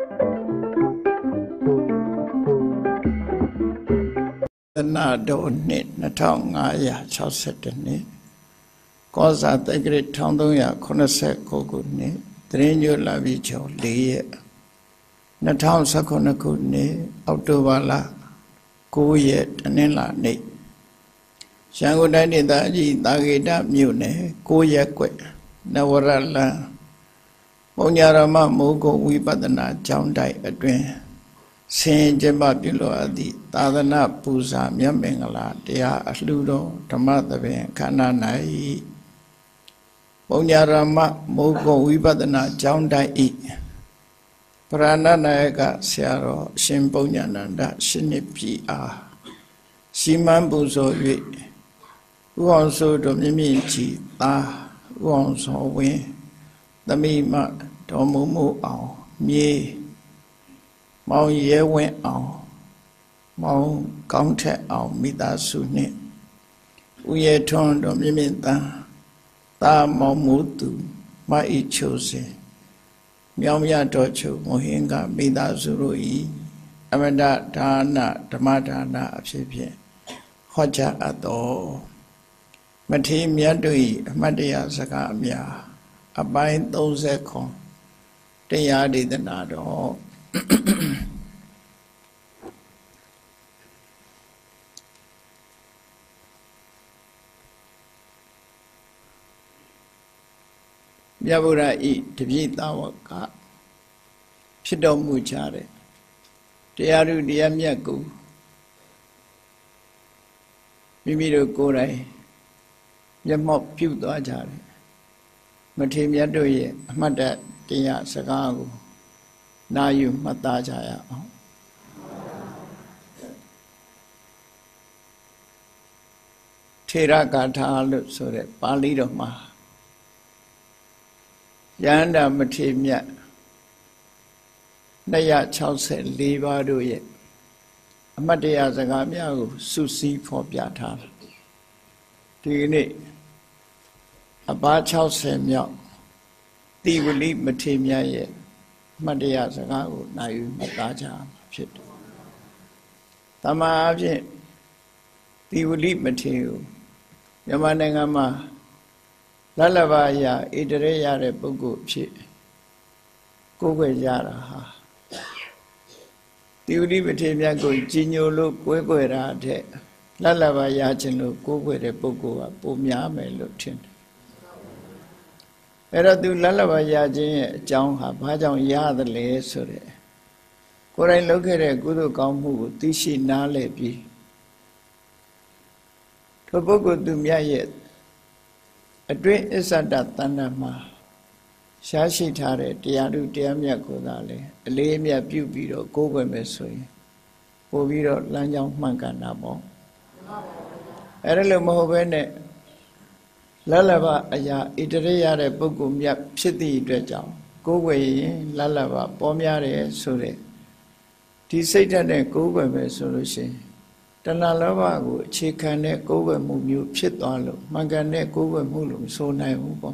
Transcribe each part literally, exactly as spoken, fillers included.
Na do nit na thong ngaya chao set nit Kosa tegrit tongdoya konaset kogu nit Drenyo labi chow liye Na thong sakonaku nit October Kuye tanila nit Shangu dani daji dagida mune Kuye kwe Nawarala Ponyarama Mogo Wipadana Chowdai Adwen Saint Jemabilo Adi, Tadana Pusa, Myamengala, Dea Asludo, Tamatabe, Kananai Ponyarama Mogo Wipadana Chowdai E Prananaga Siaro, Shimponyananda, Shinipi A Siman Buzo Wi Uonso Dominici, Ta Uonso Win, the Mima, Tomumu Ao, Mie. Mao ye went on, Mao counted on Mida Sunni. Uye turned on Mimita, Ta Mao Mutu, Ma I chose. Myamya Docho, Mohinga, Mida Zurui, Amanda Dana, Tamadana, Apsipia, Hoja Ado. Mati Miadui, Madia Sagamia, Abain Dozekon, Tayadi the Nado. Yabura e Tibita Waka Shido Muchare Tiaru Diamiaku Mimido Korai Yamok Puto Ajare Matim Yadoye Mada Tia Sagago Nayu Matajaya Tera Gata look so that Palido Ma Yanda Matimia Naya Chelse Liva ye Amadia Zagamia Susi for Piata Tini About Chelse Mia Ti will leave Matimia ye Madia Zagago Nayu Mataja Shit Tama Abject Ti will leave Mateo Yamanangama Lalabaya, Idreya de Bugu, Google Yara. The liberty go, Gino look, Webera, Lalabaya, Gino, Google de Bugu, Bumia, Melutin. Era do Lalabaya, John, Habajan Yard, the lay, sorry. Could I look at a good gamu, Tishi Nalebi? Tobogo do Mia yet. A great is at that Tanama Shashi Tare, Tiaru Tiamia Kodale, a Lamia Pupiro, Gogo Mesoi, Poviro Lanjang Manganabo. Erelo Mohovene Lalava Aya, Iterea de Bogum Yap City Dredjam, Gogo Lalava, Pomiare Sure. Tis Satan and Gogo Mesolution. Tanalava, Chicane, Gogo Mumu, Chitalo, Mangane, Gogo Mulum, so naive.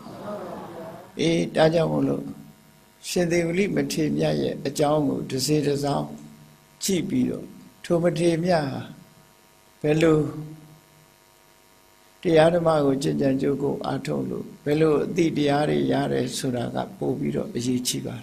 E Tajamolo, said they will leave Matimia, a jango, to say the sound, Chibio, to Matimia, Bello, the Adamago, Jinjanjogo, Atolo, Bello, the Diari Yare Suraga, Pobiro, Chiba.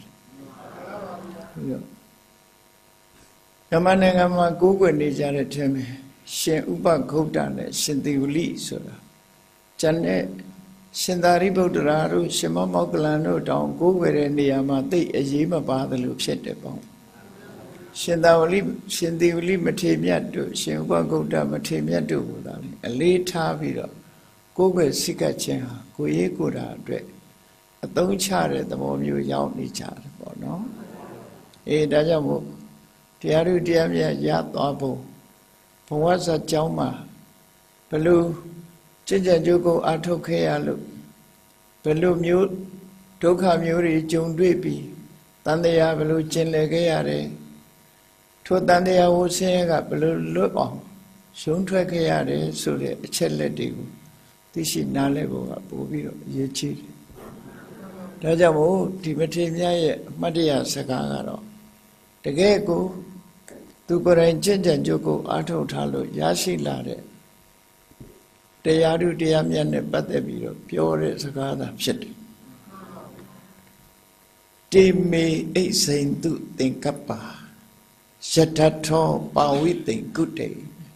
Yamanangama Google Nijara Teme, Shen Uba Kodane, Shindiuli Sura. Janet Shindaribo Duraru, Shema Mogalano, down Google and Yamati, a Yima Badalu Shetepon. Shindawali, Shindiuli Matemia do, Shenba Goda Matemia do, a late Tavira, Google Sikacha, Goye Goda Dread. A don't char the more you young each other, no? A Dajamo. Tiaru Diamia Yat Abo, Pawasa Jama, Pelu, Jinja Jogo Atokea look, Pelu mute, Toka Muri, Jung Drippy, Tandea Pelu Chinlegeare, Totandea was saying up Pelu look on, Shun Trakeare, so the Cheletigo, Tishi Nalebo, Bobio, Yechi. ဒါကြောင့်မို့ဒီမထေရမြတ်ရဲ့အမှတ်တရစကားကတော့တကယ်ကိုသူကိုယ်တိုင်ကျင့်ကြံကြိုးကိုအားထုတ်ထားလို့ရရှိလာတဲ့တရားဓုတရားမြတ်နဲ့ပတ်သက်ပြီးတော့ပြောတဲ့စကားသာဖြစ်တယ်တေမေအိစိန်တုသင်္ကပ္ပါယထထောပါဝိသိင်ကုတေ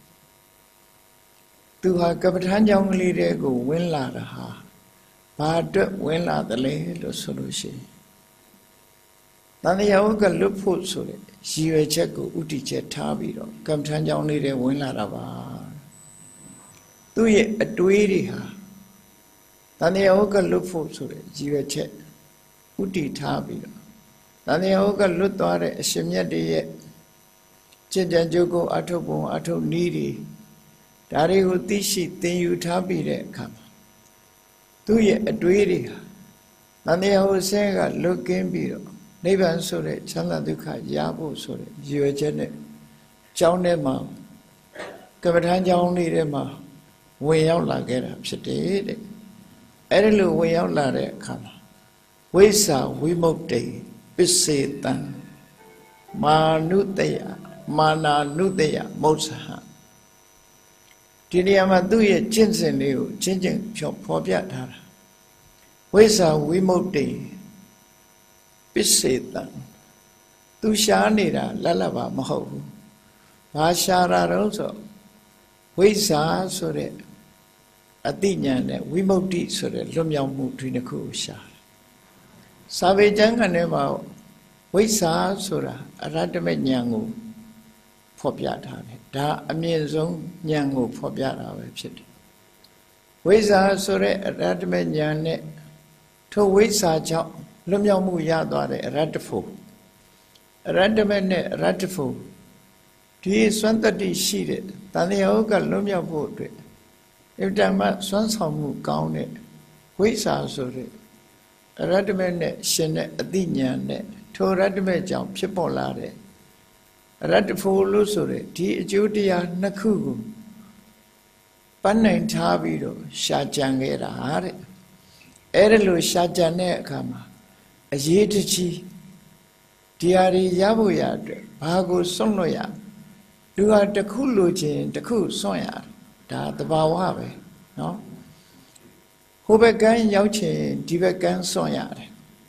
သူဟာကပ္ပဋ္ဌာန်းကြောင့်ကလေးတွေကိုဝင်လာတာဟာဘာအတွက်ဝင်လာတယ်လဲလို့ဆိုလို့ရှိရင်တန်တရားဝကလွတ်ဖို့ဆိုတဲ့ရည်ရွယ်ချက်ကိုဥတည်ချက်ထားပြီးတော့ကမ္မထမ်းကြောင်းလေးတွေဝင်လာတာပါသူ့ရဲ့အတွေးတွေဟာတန်တရားဝကလွတ်ဖို့ဆိုတဲ့ရည်ရွယ်ချက်ဥတည်ထားပြီးတော့တန်တရားဝကလွတ်သွားတဲ့အရှင်မြတ်တွေရဲ့ကျင့်ကြံကြိုးကိုအထုပ်ပုံအထုပ်နည်းတွေဒါတွေကိုသိရှိသင်ယူထားပြီးတဲ့အခါမှာသူ့ရဲ့အတွေးတွေဟာတန်တရားဝဆဲကလွတ်ကင်းပြီးတော့နိဗ္ဗာန်ဆိုတဲ့ချမ်းသာဒုက္ခရဖို့ဆိုတဲ့ရည်ရွယ်ချက်နဲ့ကျောင်းထဲမှာကမ္မဋ္ဌာန်းကျောင်းလေးထဲမှာဝင်ရောက်လာခဲ့တာဖြစ်တယ်တဲ့အဲ့ဒီလိုဝင်ရောက်လာတဲ့အခါမှာဝိဇာဝိမု ക്തൈ ပစ္စေတံမာနုတယမာနာနုတယမௌစဟဒီနေရာမှာသူ့ရဲ့ကျင့်စဉ်လေးကိုချင်းချင်းဖြောဖော်ပြထားတာဝိဇာဝိမု ക്തൈပစ္စေတံသူရှားနေတာလက်လက်ပါမဟုတ်ဘူးဘာရှားတာတော့ဆိုဝိဇ္ဇာဆိုတဲ့အတိညာဏ်နဲ့ဝိမု ക്തി ဆိုတဲ့လွတ်မြောက်မှုဒီနှစ်ခုကိုရှားစာပေကျမ်းကနေမှာဝိဇ္ဇာဆိုတာအရဟတမေဉာဏ်ကိုဖော်ပြထားတယ်ဒါအမြင့်ဆုံးဉာဏ်ကိုဖော်ပြတာပဲဖြစ်တယ်ဝိဇ္ဇာဆိုတဲ့အရဟတမေဉာဏ်နဲ့ထိုဝိဇ္ဇာကြောင့်လွတ်မြောက်မှုရသွားတဲ့အရဟတဖို့အရဟတမေနဲ့အရဟတဖို့ဒီစွမ်းတတ္တိရှိတဲ့တန်တရားဥကလွတ်မြောက်ဖို့အတွက်အတ္တမစွမ်းဆောင်မှုကောင်းတဲ့ဝိဇ္ဇာဆိုတဲ့အရဟတမေနဲ့ရှင်တဲ့အတိညာဏ်နဲ့ထိုအရဟတမေကြောင့်ဖြစ်ပေါ်လာတဲ့အရဟတဖို့လို့ဆိုတဲ့ဒီအကျိုးတရားနှစ်ခုကိုပန်းနိုင်ထားပြီးတော့ရှာကြံခဲ့တာတဲ့အဲ့ဒါလို့ရှာကြံတဲ့အခါမှာအရေးတကြီးဒီဟာတွေရဖို့ရအတွက်ဘာကိုစွန့်လွတ်ရလူဟာတစ်ခုလိုချင်တစ်ခုစွန့်ရတယ်ဒါသဘာဝပဲเนาะဟိုဘက်ကန်းရောက်ချင်ဒီဘက်ကန်းစွန့်ရတယ်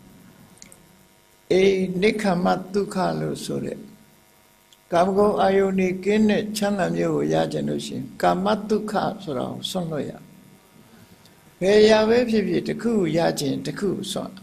အေးနိခမဒုက္ခလို့ဆိုတဲ့ကာမဂုဏ်အာယုန်နေကင်းတဲ့ချမ်းသာမျိုးကိုရကြလို့ရှိရင်ကာမဒုက္ခဆိုတာကိုစွန့်လွတ်ရဘယ်ရာပဲဖြစ်ဖြစ်တစ်ခုရချင်တစ်ခုစွန့်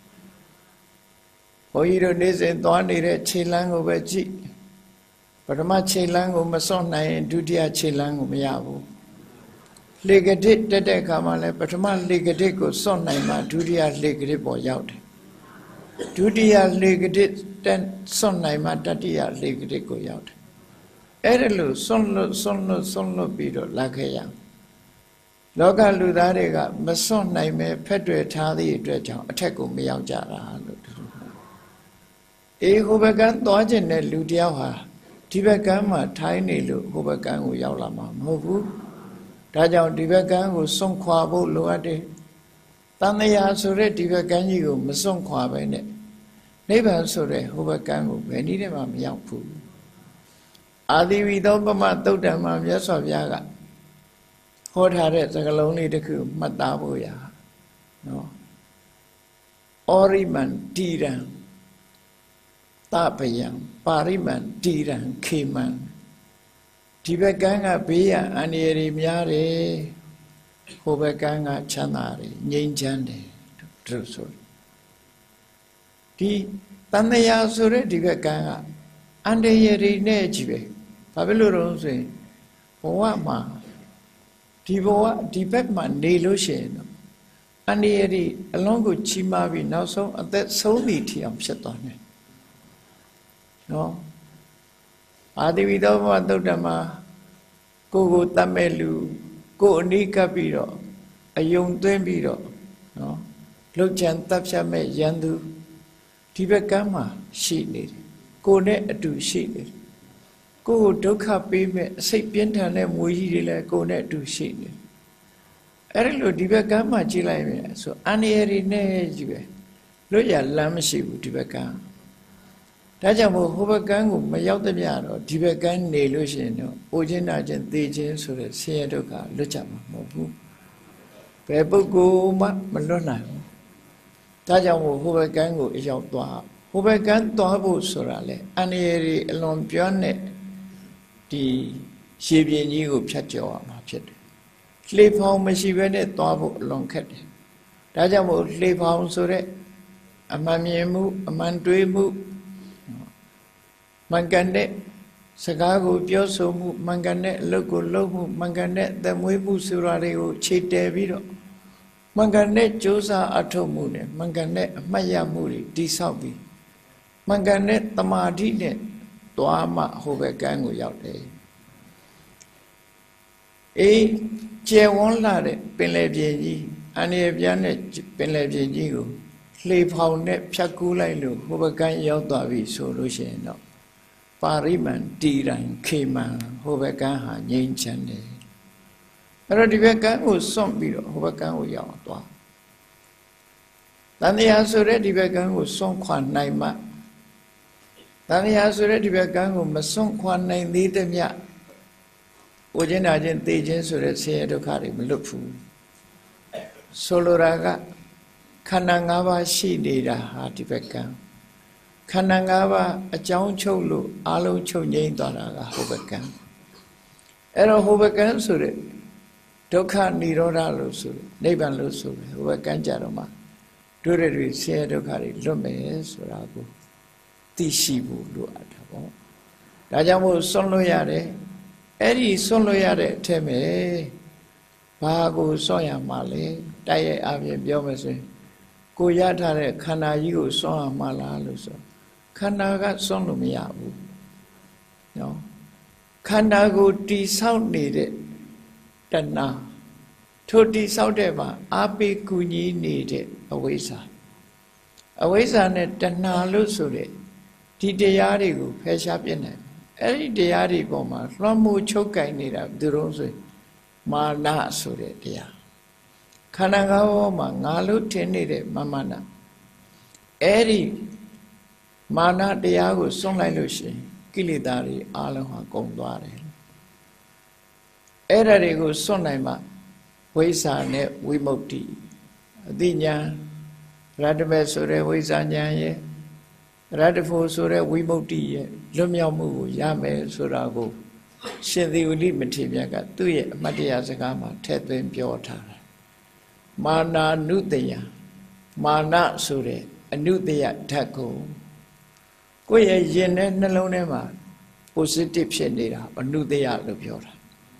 ဘုန်းကြီးတို့နေ့စဉ်သွားနေတဲ့ခြေလမ်းကိုပဲကြည့်ပထမခြေလမ်းကိုမစွန့်နိုင်ရင်ဒုတိယခြေလမ်းကိုမရဘူးလေကတိတက်တဲ့အခါမှာလည်းပထမလေကတိကိုစွန့်နိုင်မှဒုတိယလေကတိပေါ်ရောက်တယ်ဒုတိယလေကတိတက်စွန့်နိုင်မှတတိယလေကတိကိုရောက်တယ်အဲ့ဒါလို့စွန့်လို့စွန့်လို့စွန့်လို့ပြီးတော့လာခဲ့ရလောကလူသားတွေကမစွန့်နိုင်ပဲဖက်တွယ်ထားသည့်အတွက်ကြောင့်အထက်ကိုမရောက်ကြတာလို့အေးဟိုဘက်ကန်းသွားခြင်းနဲ့လူတယောက်ဟာဒီဘက်ကန်းမှာထိုင်းနေလို့ဟိုဘက်ကန်းကိုရောက်လာမှာမဟုတ်ဘူးဒါကြောင့်ဒီဘက်ကန်းကိုစွန့်ခွာဖို့လိုအပ်တယ်တန်တရားဆိုတဲ့ဒီဘက်ကန်းကြီးကိုမစွန့်ခွာပဲနဲ့နိဗ္ဗာန်ဆိုတဲ့ဟိုဘက်ကန်းကိုဘယ်နည်းနဲ့မှမရောက်ဘူးအာသီဝီသောပမသုတ်တံမှာမြတ်စွာဘုရားကဟောထားတဲ့စကားလုံးလေးတစ်ခုမှတ်သားဖို့ရနော်ဩရိမန္တိရံတပယံပါရိမန္တိရံခေမံဒီဘက်ကန်းကဘေးရန်အန္တရာယ်တွေများတယ်ဟိုဘက်ကန်းကချမ်းသာတယ်ငြိမ်းချမ်းတယ်တို့ဆိုဒီတန်တရားဆိုတဲ့ဒီဘက်ကန်းကအန္တရာယ်တွေနဲ့ကြီးပဲဘာဖြစ်လို့တော့ဆိုရင်ဘဝမှာဒီဘဝဒီဘက်မှာနေလို့ရှိရင်တော့အန္တရာယ်တွေအလုံးကိုချီးမားပြီးနောက်ဆုံးအသက်ဆုံးသည့်ထီအောင်ဖြစ်သွားတယ်နော်အာတိဝိသောဘဝသုတ်တံမှာကိုကိုတတ်မဲ့လူကိုအနိကပ်ပြီးတော့အယုံသွင်းပြီးတော့နော်လှုပ်ချန်တပ်ဖြတ်မဲ့ရန်သူဒီဘက်ကမ်းမှာရှိနေတယ်ကိုနဲ့အတူရှိနေတယ်ကိုကိုဒုက္ခပေးမဲ့အစိတ်ပြင်းထန်တဲ့မွေးကြီးတွေလည်းကိုနဲ့အတူရှိနေတယ်အဲ့ဒီလိုဒီဘက်ကမ်းမှာကြည့်လိုက်မယ်ဆိုအန္တရာယ်တွေနဲ့ကြီးပဲလို့ရလမ်းမရှိဘူးဒီဘက်ကဒါကြောင့်မို့ဟိုဘက်ကန်းကိုမရောက်တဲ့ပြတော့ဒီဘက်ကန်းနေလို့ရှိရင်တော့အိုခြင်းနာခြင်းသိခြင်းဆိုတဲ့ဆင်းရဲဒုက္ခလွတ်ကြမှာမဟုတ်ဘူးဘယ်ပုဂ္ဂိုလ်မှမလွတ်နိုင်ဘူးဒါကြောင့်မို့ဟိုဘက်ကန်းကိုအရောက်သွားဟိုဘက်ကန်းသွားဖို့ဆိုတာလေအန္တရာယ်တွေအလွန်ပြောနဲ့ဒီရှည်ပြင်းကြီးကိုဖြတ်ကျော်ရမှာဖြစ်တယ်လှေဖောင်မရှိဘဲနဲ့သွားဖို့အလွန်ခက်တယ်ဒါကြောင့်မို့လှေဖောင်ဆိုတဲ့အမှန်မြင်မှုအမှန်တွေးမှုမှန်ကန်တဲ့စကားကိုပြောဆိုမှုမှန်ကန်တဲ့အလုပ်ကိုလုပ်မှုမှန်ကန်တဲ့သမွေးမှုဆိုတာတွေကိုခြေတည်ပြီးတော့မှန်ကန်တဲ့ကြိုးစားအထောက်မှုနဲ့မှန်ကန်တဲ့အမှတ်ရမှုတွေတည်ဆောက်ပြီးမှန်ကန်တဲ့တမာတိနဲ့သွားမှဟိုဘက်ကန်းကိုရောက်တယ်အေးကျယ်ဝန်းလာတဲ့ပင်လယ်ပြင်ကြီးအန္တရာယ်ပြားတဲ့ပင်လယ်ပြင်ကြီးကိုလှေဖောင်နဲ့ဖြတ်ကူးလိုက်လို့ဟိုဘက်ကန်းရောက်သွားပြီဆိုလို့ရှိရင်တော့ပါရိမန်တီတိုင်းခေမန်ဟိုဘက်ကန်းဟာငြိမ်းချမ်းတယ်အဲ့တော့ဒီဘက်ကန်းကိုစွန့်ပြီးတော့ဟိုဘက်ကန်းကိုရောက်သွားတန်တရားဆိုတဲ့ဒီဘက်ကန်းကိုစွန့်ခွာနိုင်မှတန်တရားဆိုတဲ့ဒီဘက်ကန်းကိုမစွန့်ခွာနိုင်သေးတဲ့မြတ်ဝိဉ္ဇနာချင်းသိချင်းဆိုတဲ့ဆင်းရဲဒုက္ခတွေမလွတ်ဘူးဆိုလိုတာကခန္ဓာ၅ပါးရှိနေတာဟာဒီဘက်ကန်းခန္ဓာ၅ပါးအကြောင်းချုပ်လို့အလုံးချုပ်ငြိမ်းသွားတာကဟိုဘက်ကန်းအဲ့တော့ဟိုဘက်ကန်းဆိုတဲ့ဒုက္ခនិရောဓလို့ဆိုတယ်နိဗ္ဗာန်လို့ဆိုတယ်ဟိုဘက်ကန်းကြတော့မှတို့တွေဆင်းရဲဒုက္ခတွေလွတ်မယ်ဆိုတာကိုသိရှိဖို့လိုအပ်တာပေါ့ဒါကြောင့်မို့ဆွန့်လွတ်ရတယ်အဲ့ဒီဆွန့်လွတ်ရတဲ့အထက်မှာဘာကိုဆွန့်ရမှာလဲတိုက်ရိုက်အပြင်ပြောမယ်ဆိုရင်ကိုရထားတဲ့ခန္ဓာကြီးကိုဆွန့်ရမှာလားလို့ဆိုခန္ဓာကဆွန့်လို့မရဘူးနော်ခန္ဓာကိုတိဆောက်နေတဲ့တဏှာထိုတိဆောက်တဲ့မှာအာပိကူညီနေတဲ့အဝိဇ္ဇာအဝိဇ္ဇာနဲ့တဏှာလို့ဆိုတဲ့ဒီတရားတွေကိုဖယ်ရှားပြစ်နိုင်အဲ့ဒီတရားတွေပေါ်မှာလွှမ်းမိုးချုပ်ကင်နေတာသူတို့ဆိုမာနဆိုတဲ့တရားခန္ဓာငါးပါးမှာငါလို့ထင်နေတဲ့မမနာအဲ့ဒီမာနတရားကိုစွန့်လိုက်လို့ရှိရင်ကိလေသာတွေအလုံးဟာကုန်သွားတယ်အဲ့ဒါတွေကိုစွန့်နိုင်မှဝိဇ္ဇာနဲ့ဝိမု ക്തി အသိဉာဏ်ရတ္တမေဆိုတဲ့ဝိဇ္ဇာဉာဏ်ရဲ့ရတ္တဖို့ဆိုတဲ့ဝိမု ക്തി ရဲ့လွတ်မြောက်မှုကိုရမယ်ဆိုတာကိုရှင်သေဝလိမထေရမြတ်ကသူ့ရဲ့အမတ်တရားစကားမှာထည့်သွင်းပြောထားတာမာနာနုတယမာနဆိုတဲ့အနုတယဓာတ်ကိုကိုယ့်ရဲ့ရင်ထဲနှလုံးထဲမှာ positive ဖြစ်နေတာအနုတယလို့ပြောတာ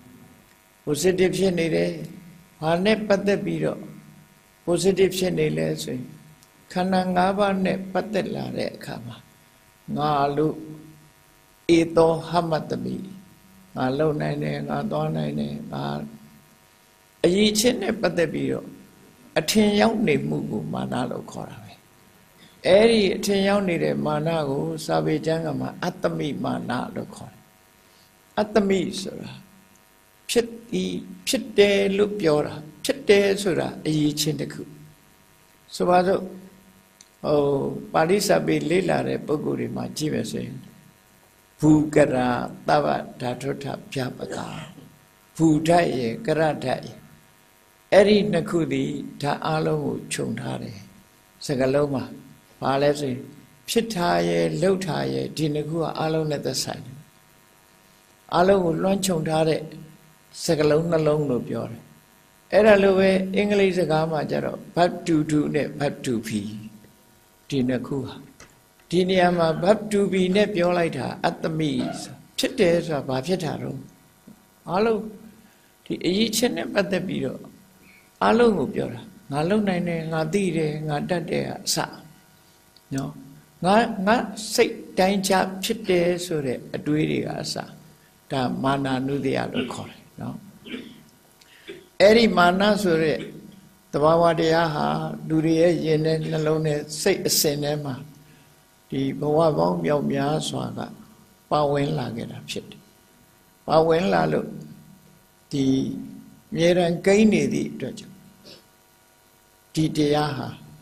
positive ဖြစ်နေတယ်ဘာနဲ့ပတ်သက်ပြီးတော့ positive ဖြစ်နေလဲဆိုရင်ခန္ဓာ၅ပါးနဲ့ပတ်သက်လာတဲ့အခါမှာငါလို့ဧသောဟမတမိငါလုံနိုင်တယ်ငါသွားနိုင်တယ်ငါအရေးချင်းနဲ့ပတ်သက်ပြီးတော့အထင်ရောက်နေမှုကိုမာနလို့ခေါ်တာပဲအဲ့ဒီအထင်ရောက်နေတဲ့မာနကိုစာပေကျမ်းကမှာအတ္တမိမာနလို့ခေါ်တယ်အတ္တမိဆိုတာဖြစ်ဒီဖြစ်တယ်လို့ပြောတာဖြစ်တယ်ဆိုတာအရေးချင်းတစ်ခုဆိုပါစို့ဟိုပါဠိစာပေလေ့လာတဲ့ပုဂ္ဂိုလ်တွေမှာကြည့်မယ်ဆိုရင်ဘူကရာသဗ္ဗဓာတုထဗျာပကဘူဓာတ်ရဲ့ကရဓာတ်ရဲ့အဲ့ဒီနှစ်ခုသည်ဓာတ်အလုံးကိုခြုံထားတယ်စကလုံးမှာဘာလဲဆိုရင်ဖြစ်ထားရဲ့လှုပ်ထားရဲ့ဒီနှစ်ခုကအလုံးနဲ့သက်ဆိုင်တယ်အလုံးကိုလွှမ်းခြုံထားတဲ့စကလုံးနှလုံးလို့ပြောတယ်အဲ့ဒါလိုပဲအင်္ဂလိပ်စကားမှာကျတော့ verb to do နဲ့ verb to be ဒီနှစ်ခုဟာဒီနေရာမှာ verb to be နဲ့ပြောလိုက်တာအတ္တမိဖြစ်တယ်ဆိုတာဘာဖြစ်တာတော့အလုံးဒီအရေးချင်းနဲ့ပတ်သက်ပြီးတော့အလုံးကိုပြောတာငါလုံနိုင်တယ်ငါသိတယ်ငါတတ်တယ်အစနော်ငါငါစိတ်တိုင်းချဖြစ်တယ်ဆိုတဲ့အတွေးတွေကအစဒါမာနာနုတယလို့ခေါ်တယ်နော်အဲ့ဒီမာနဆိုတဲ့သဘာဝတရားဟာလူတွေရဲ့ယင်တဲ့နှလုံးနဲ့စိတ်အစဉ်ထဲမှာဒီဘဝပေါင်းမြောက်များစွာကပါဝင်လာခဲ့တာဖြစ်တယ်ပါဝင်လာလို့ဒီမြေရန်ကိန်းနေသည့်အတွက်ကြောင့်ဒီတရားဟာပ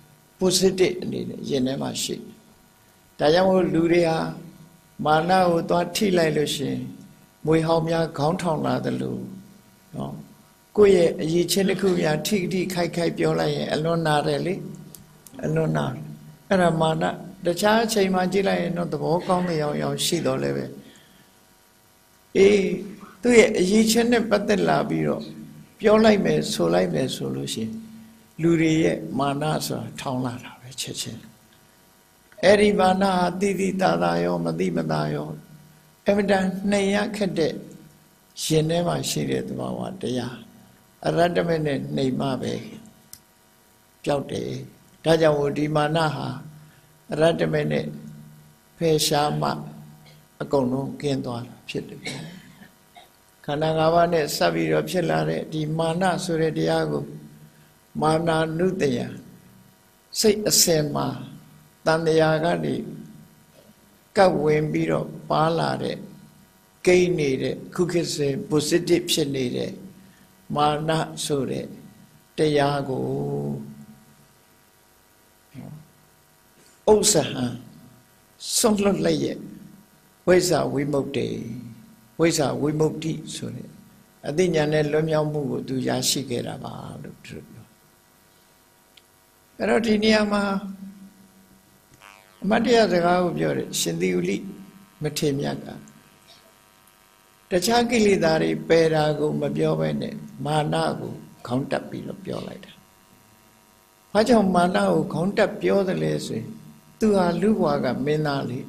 positive အနေနဲ့ယင်ထဲမှာရှိဒါကြောင့်မို့လူတွေဟာမာနကိုသွားထိလိုက်လို့ရှင်မွေဟောင်းများခေါင်းထောင်လာတယ်လို့နော်ကိုယ့်ရဲ့အရေးချင်းတစ်ခုများထိထိခိုက်ခိုက်ပြောလိုက်ရင်အလွန်နာတယ်လေအလွန်နာအဲ့ဒါမာနတခြားအချိန်မှကြည့်လိုက်ရင်တော့သဘောကောင်းတဲ့ရောင်ရောင်ရှိတော့လည်းပဲအေးသူ့ရဲ့အရေးချင်းနဲ့ပတ်သက်လာပြီးတော့ပြောလိုက်မယ်ဆိုလိုက်မယ်ဆိုလို့ရှိရင်လူတွေရဲ့မာနဆိုတာထောင်းလာတာပဲချက်ချင်းအဲ့ဒီမာနဟာတိတိတာတာရောမတိမတာရောအမှန်တန်နှိမ်ရခက်တဲ့ရှင်ထဲမှာရှိတဲ့သဘာဝတရားအရတ္တမဲ့နဲ့နှိမ်မှပဲပျောက်တယ်ဒါကြောင့်ဒီမာနဟာအရတ္တမဲ့နဲ့ဖယ်ရှားမှအကုန်လုံးကျင်းသွားတာဖြစ်တယ်ခန္ဓာ၅ပါးနဲ့စပ်ပြီးတော့ဖြစ်လာတဲ့ဒီမာနဆိုတဲ့တရားကိုမာနာနုတယစိတ်အစင်မှာတန်တရားကနေကပ်ဝင်ပြီးတော့ပါလာတဲ့ကိန်းနေတဲ့ခုခေတ်စဉ် positive ဖြစ်နေတဲ့မာနဆိုတဲ့တရားကိုဥစ္စာဟံဆုံးလွတ်လိုက်ရဲ့ဝိဇ္ဇာဝိမု ക്തി ဝိဇ္ဇာဝိမု ക്തി ဆိုတဲ့အသိဉာဏ်နဲ့လွတ်မြောက်မှုကိုသူရရှိခဲ့တာပါလို့သူပြောအဲ့တော့ဒီနေရာမှာအမတ်တရားစကားကိုပြောတယ်ရှင်သီဥလိမထေမြတ်ကတခြားကိလေသာတွေပယ်တာကိုမပြောဘဲနဲ့မာနကိုခေါင်းတက်ပြီးတော့ပြောလိုက်တာဘာကြောင့်မာနကိုခေါင်းတက်ပြောတယ်လဲဆိုရင်သူဟာလူဘဝကမင်းသားလေ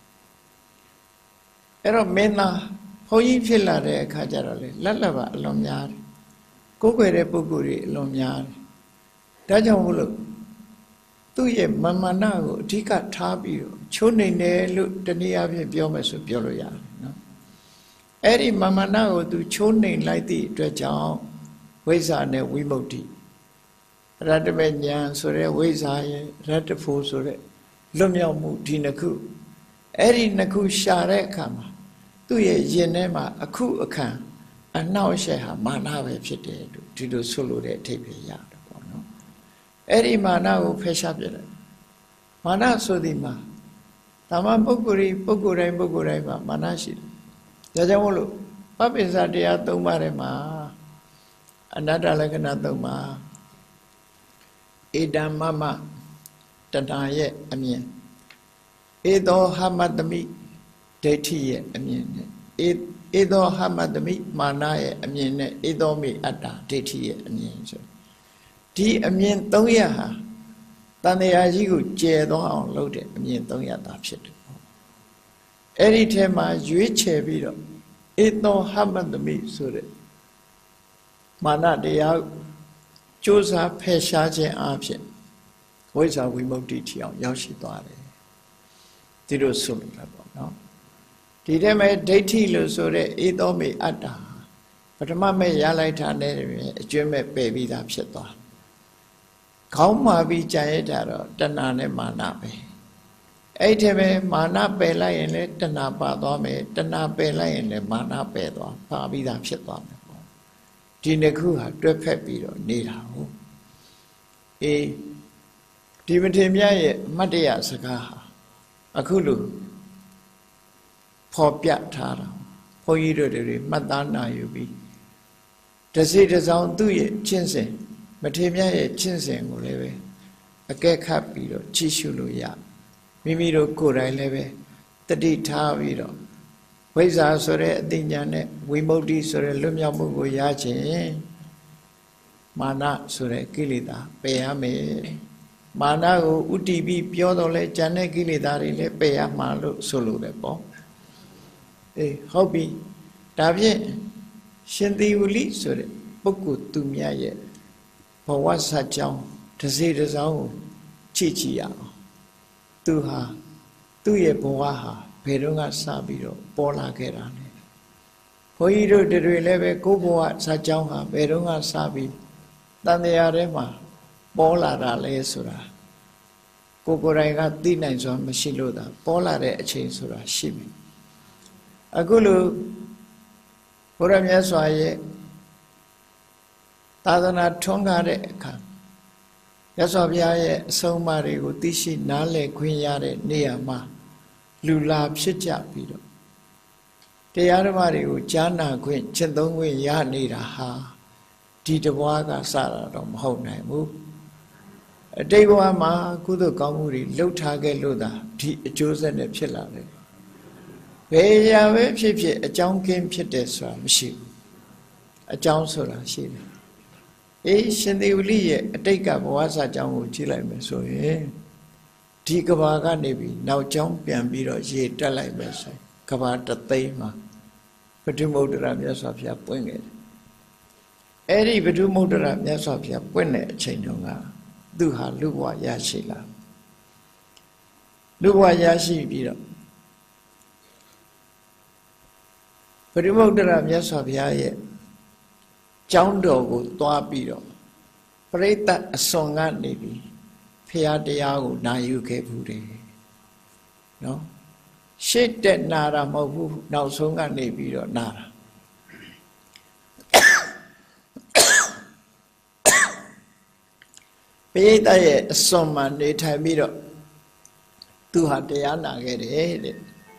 အဲ့တော့မင်းသားဘုန်းကြီးဖြစ်လာတဲ့အခါကျတော့လေလက်လက်ပါအလွန်များတယ်ကိုယ်ွယ်တဲ့ပုဂ္ဂိုလ်တွေအလွန်များတယ်ဒါကြောင့်မို့လို့သူ့ရဲ့မမာနကိုအဓိကထားပြီးတော့ချိုးနှိမ်တယ်လို့တနည်းအားဖြင့်ပြောမယ်ဆိုပြောလို့ရတယ်နော်အဲ့ဒီမမာနကိုသူချိုးနှိမ်လိုက်သည့်အတွက်ကြောင့်ဝိဇ္ဇာနဲ့ဝိမု ക്തി ရတ္တမေဉာဏ်ဆိုတဲ့ဝိဇ္ဇာရဲ့ရတ္တဖို့ဆိုတဲ့လွတ်မြောက်မှုဒီနှစ်ခုအဲ့ဒီနှစ်ခုရှာတဲ့အခါမှာသူ့ရဲ့ယင်ထဲမှာအခုအခါအနှောက်အယှက်ဟာမာနပဲဖြစ်တယ်လို့ဒီလိုဆိုလို့တဲ့အထိပ္ပယ်ရတယ်ပေါ့နော်အဲ့ဒီမာနကိုဖယ်ရှားပြတယ်မာနဆိုသည်မှာဓမ္မပုဂ္ဂိုလ်ပုဂ္ဂိုလ်တိုင်းပုဂ္ဂိုလ်တိုင်းမှာမာနရှိတယ်ဒါကြောင့်မို့လို့ပဋိစ္စတရား၃ပါးထဲမှာအနတ္တလက္ခဏာ၃ပါးဧတံမမတဏှာရဲ့အမြင်ဧသောဟမတမိဒိဋ္ဌိရဲ့အမြင်နဲ့ဧသောဟမတမိမာနရဲ့အမြင်နဲ့ဧသောမိအတ္တဒိဋ္ဌိရဲ့အမြင်ဆိုဒီအမြင်၃ရပ်ဟာတန်တရားကြီးကိုကျယ်သွားအောင်လုပ်တဲ့အမြင်၃ရပ်သာဖြစ်တယ်အဲ့ဒီထဲမှာရွေးချယ်ပြီးတော့ဧသောဟမတမိဆိုတဲ့မာနတရားကြိုးစားဖယ်ရှားခြင်းအဖြစ်ဝိဇ္ဇာဝိမု ക്തി ထီအောင်ရောက်ရှိသွားတယ်ဒီလိုဆိုလို့လည်းပေါ့နော်ဒီထဲမှာဒိဋ္ဌိလို့ဆိုတဲ့ဧသောမေအတ္တပထမမဲ့ရလိုက်တာနဲ့အကျွမ်းမဲ့ပယ်ပြီးသားဖြစ်သွားခေါင်းမာပြီးကြာရတာတော့တဏှာနဲ့မာနပဲအဲ့ဒီထဲမှာမာနပယ်လိုက်ရင်လည်းတဏှာပါသွားမယ်တဏှာပယ်လိုက်ရင်လည်းမာနပယ်သွားပါပြီးသားဖြစ်သွားမယ်ပေါ့ဒီနှစ်ခုဟာတွဲဖက်ပြီးတော့နေတာဟုတ်အေးဒီမထေမြတ်ရဲ့အမတ်တရားစကားဟာအခုလို့ဖော်ပြထားတာဘုန်းကြီးတို့တွေမှတ်သားနိုင်ယူပြီးတစိတစောင်းသူ့ရဲ့ကျင့်စဉ်မထေမြတ်ရဲ့ကျင့်စဉ်ကိုလည်းပဲအကဲခတ်ပြီးတော့ကြည့်ရှုလို့ရမိမိတို့ကိုယ်တိုင်လည်းပဲတတိထားပြီးတော့ဝိဇ္ဇာဆိုတဲ့အသိဉာဏ်နဲ့ဝိမု ക്തി ဆိုတဲ့လွတ်မြောက်မှုကိုရခြင်းမာနဆိုတဲ့ကိလေသာပယ်ရမယ်မာနကိုဥတည်ပြီးပြောတော့လဲဉာဏ်နဲ့ကိလေသာတွေလည်းပယ်ရမှာလို့ဆိုလို့ပဲပေါ့အေးဟုတ်ပြီဒါဖြင့်ရှင်သီဝလိဆိုတဲ့ပုဂ္ဂိုလ်သူမြတ်ရဲ့ဘဝဇာတ်ကြောင်းတစ်စိတစ်စောင်းကိုကြည့်ကြည့်ရအောင်သူဟာသူ့ရဲ့ဘဝဟာဘယ်တော့ကစပြီးတော့ပေါ်လာခဲ့တာလဲဘုန်းကြီးတို့တွေလည်းပဲကိုယ်ဘဝဇာတ်ကြောင်းဟာဘယ်တော့ကစပြီးတန်တရားထဲမှာပေါ်လာတာလဲဆိုတာကိုယ်ကိုယ်တိုင်ကသိနိုင်စွာမရှိလို့သာပေါ်လာတဲ့အချိန်ဆိုတာရှိပြီအခုလိုဘုရားမြတ်စွာရဲ့သာသနာထွန်းကားတဲ့အခါရရသော်ဘုရားရဲ့အဆုံးအမတွေကိုသိရှိနားလည်ခွင့်ရတဲ့နေရာမှာလူလာဖြစ်ကြပြီးတော့တရားဓမ္မတွေကိုကြားနာခွင့်ကျင့်သုံးခွင့်ရနေတာဟာဒီတဘွားကစတာတော့မဟုတ်နိုင်ဘူးအတိတ်ဘဝမှာကုသိုလ်ကောင်းမှုတွေလှုပ်ထားခဲ့လို့သာဒီအကျိုးဆက်နဲ့ဖြစ်လာတယ်ဘယ်ရာပဲဖြစ်ဖြစ်အကြောင်းကင်းဖြစ်တယ်ဆိုတာမရှိဘူးအကြောင်းဆိုတာရှိတယ်အေးရှင်သေဝလိရဲ့အတိတ်ကဘဝစာကြောင်းကိုကြည့်လိုက်မယ်ဆိုရင်ဒီကဘာကနေပြီးနောက်ကြောင်းပြန်ပြီးတော့ရေတက်လိုက်မယ်ဆိုရင်ကဘာတသိမ်းမှာပဋိမုဒ္ဒရာမြတ်စွာဘုရားပွင့်ခဲ့တယ်အဲ့ဒီပဋိမုဒ္ဒရာမြတ်စွာဘုရားပွင့်တဲ့အချိန်တုန်းကသူဟာလူဘဝရရှိလာလူဘဝရရှိပြီးတော့ပဋိမုဒ္ဒရာမြတ်စွာဘုရားရဲ့ကျောင်းတော်ကိုသွားပြီးတော့ပရိသတ်အစွန်ကနေပြီးဖရာတရားကိုနာယူခဲ့ဘူးတယ်နော်ရှေ့တက်နာတာမဟုတ်ဘူးနောက်ဆုံးကနေပြီးတော့နာတာပရိသတ်ရဲ့အစွန်မှာနေထိုင်ပြီးတော့သူဟာတရားနာခဲ့တယ်တဲ့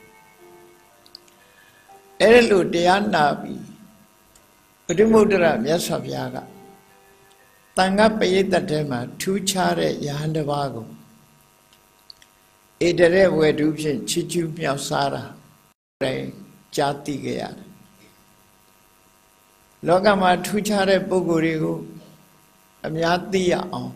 အဲ့လိုတရားနာပြီးပဋိမုဒ္ဒရာမြတ်စွာဘုရားကတန်ခါပရိသတ်ထဲမှာထူးခြားတဲ့ယဟန်တစ်ပါးကိုဧတရဝေဒုဖြင့်ချီးကျူးမြောက်စားတာတိုင်ကြားသိခဲ့ရတယ်လောကမှာထူးခြားတဲ့ပုဂ္ဂိုလ်တွေကိုအများသိရအောင်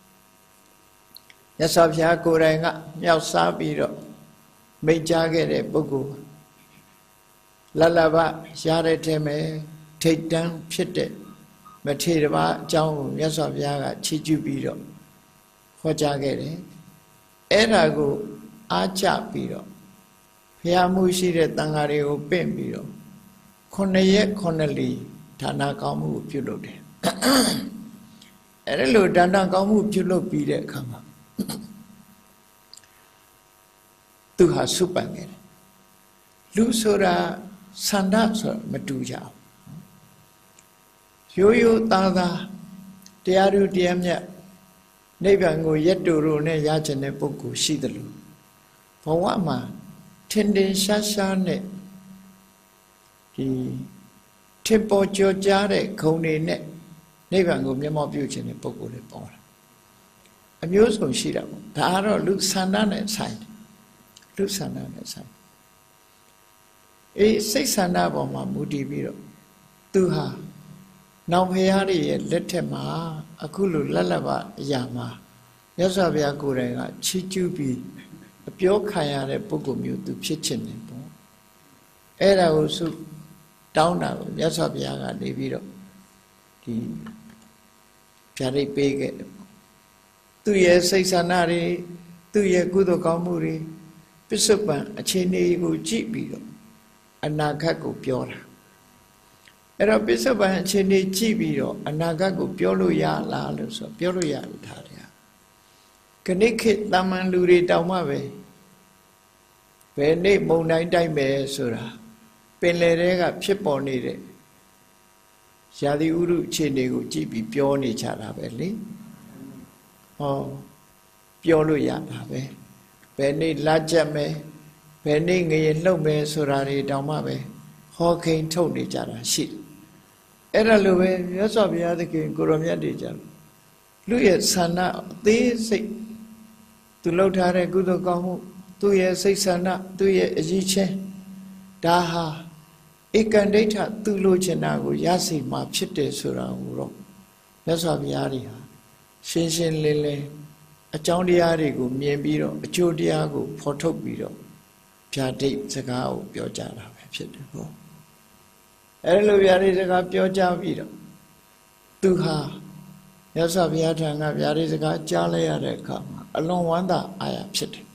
မြတ်စွာဘုရားကိုယ်တိုင်ကမြောက်စားပြီးတော့မိန့်ကြားခဲ့တဲ့ပုဂ္ဂိုလ်လလဘရတဲ့ထဲမှာထိတ်တန်းဖြစ်တဲ့မထေရဘာအကြောင်းကိုမြတ်စွာဘုရားကချီးကျူးပြီးတော့ဟောကြားခဲ့တယ်အဲ့ဒါကိုအားကျပြီးတော့ဘုရားမှုရှိတဲ့တန်ဃာတွေကိုပင့်ပြီးတော့ခုနှစ်ရက်ခုနှစ်လီဒါနကောင်းမှုကိုပြုလုပ်တယ်အဲ့ဒါလိုဒါနကောင်းမှုပြုလုပ်ပြီးတဲ့အခါမှာသူဟာစုပန်ခဲ့တယ်လူဆိုတာဆန္ဒဆိုတာမတူကြဘူးရိုးရိုးသားသားတရားသူတရားမြတ်နိဗ္ဗာန်ကိုရက်တူတို့နဲ့ရချင်တဲ့ပုဂ္ဂိုလ်ရှိတယ်လို့ဘဝမှာထင်ထင်ရှားရှားနဲ့ဒီထင်ပေါ်ကြော်ကြားတဲ့ဂုဏ်တွေနဲ့နိဗ္ဗာန်ကိုမျက်မှောက်ပြုခြင်းတဲ့ပုဂ္ဂိုလ်တွေပေါ်လာအမျိုးစုံရှိတာပေါ့ဒါကတော့လူဆန္ဒနဲ့ဆိုင်တယ်လူဆန္ဒနဲ့ဆိုင်အေးစိတ်ဆန္ဒပေါ်မှာမူတည်ပြီးတော့သူဟာနောင်ဖရာတွေရဲ့လက်ထက်မှာအခုလိုလက်လက်ပါအရာမှာမြတ်စွာဘုရားကိုယ်တိုင်ကချီးကျူးပြီးအပြောခံရတဲ့ပုဂ္ဂိုလ်မျိုးသူဖြစ်ချင်တယ်ပေါ့အဲ့ဒါကိုစုတောင်းတာကိုမြတ်စွာဘုရားကနေပြီးတော့ဒီဗျာဒိတ်ပေးခဲ့တယ်သူရဲ့စိတ်ဆန္ဒတွေသူရဲ့ကုသိုလ်ကောင်းမှုတွေပစ္စုပန်အခြေအနေကိုကြည့်ပြီးတော့အနာဂတ်ကိုပြောတာအဲ့တော့ပစ္စုပန်အခြေအနေကြည့်ပြီးတော့အနာဂတ်ကိုပြောလို့ရလားလို့ဆိုပြောလို့ရတယ်ထားတယ်ခဏခေတ်တာမန်လူတွေတောင်မှပဲဘယ်နေ့မုံတိုင်းတိုက်မယ်ဆိုတာပင်လယ်ထဲကဖြစ်ပေါ်နေတဲ့ရာသီဥတုအခြေအနေကိုကြည့်ပြီးပြောနေကြတာပဲလေဟောပြောလို့ရတာပဲဘယ်နေ့လာကြက်မယ်ဘယ်နေ့ငရေလှုပ်မယ်ဆိုတာတွေတောင်မှပဲဟောခိန်ထုတ်နေကြတာရှိတယ်အဲ့ဒါလိုပဲမြတ်စွာဘုရားသခင်ကိုရောမြတ်တွေကြလူရဲ့ဆန္ဒအသေးစိတ်သူလှုပ်ထားတဲ့ကုသိုလ်ကောင်းမှုသူရဲ့စိတ်ဆန္ဒသူရဲ့အကြီးချင်းဒါဟာဧကန္ဒိဋ္ဌသူလိုချင်တာကိုရစေမှာဖြစ်တယ်ဆိုတာကိုတော့မြတ်စွာဘုရားတွေဟာရှင်းရှင်းလင်းလင်းအကြောင်းတရားတွေကိုမြင်ပြီးတော့အကျိုးတရားကိုဖော်ထုတ်ပြီးတော့ဗျာဒိတ်စကားကိုပြောကြတာပဲဖြစ်တယ်ပေါ့အဲ့လိုဗျာဒိတ်စကားပြောကြပြီးတော့သူဟာမြတ်စွာဘုရားထံကဗျာဒိတ်စကားကြားလိုက်ရတဲ့အခါမှာအလွန်ဝမ်းသာအားရဖြစ်တယ်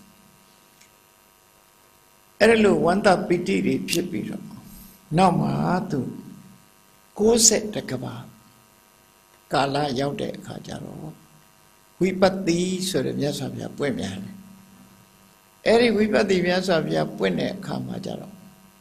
အဲ့လိုဝမ်းသာပီတိတွေဖြစ်ပြီးတော့နောက်မှာသူကိုးဆက်တကဘာကာလရောက်တဲ့အခါကျတော့ဝိပဿတိဆိုတဲ့မြတ်စွာဘုရားပွင့်ပြန်တယ်အဲ့ဒီဝိပဿတိမြတ်စွာဘုရားပွင့်တဲ့အခါမှာကျတော့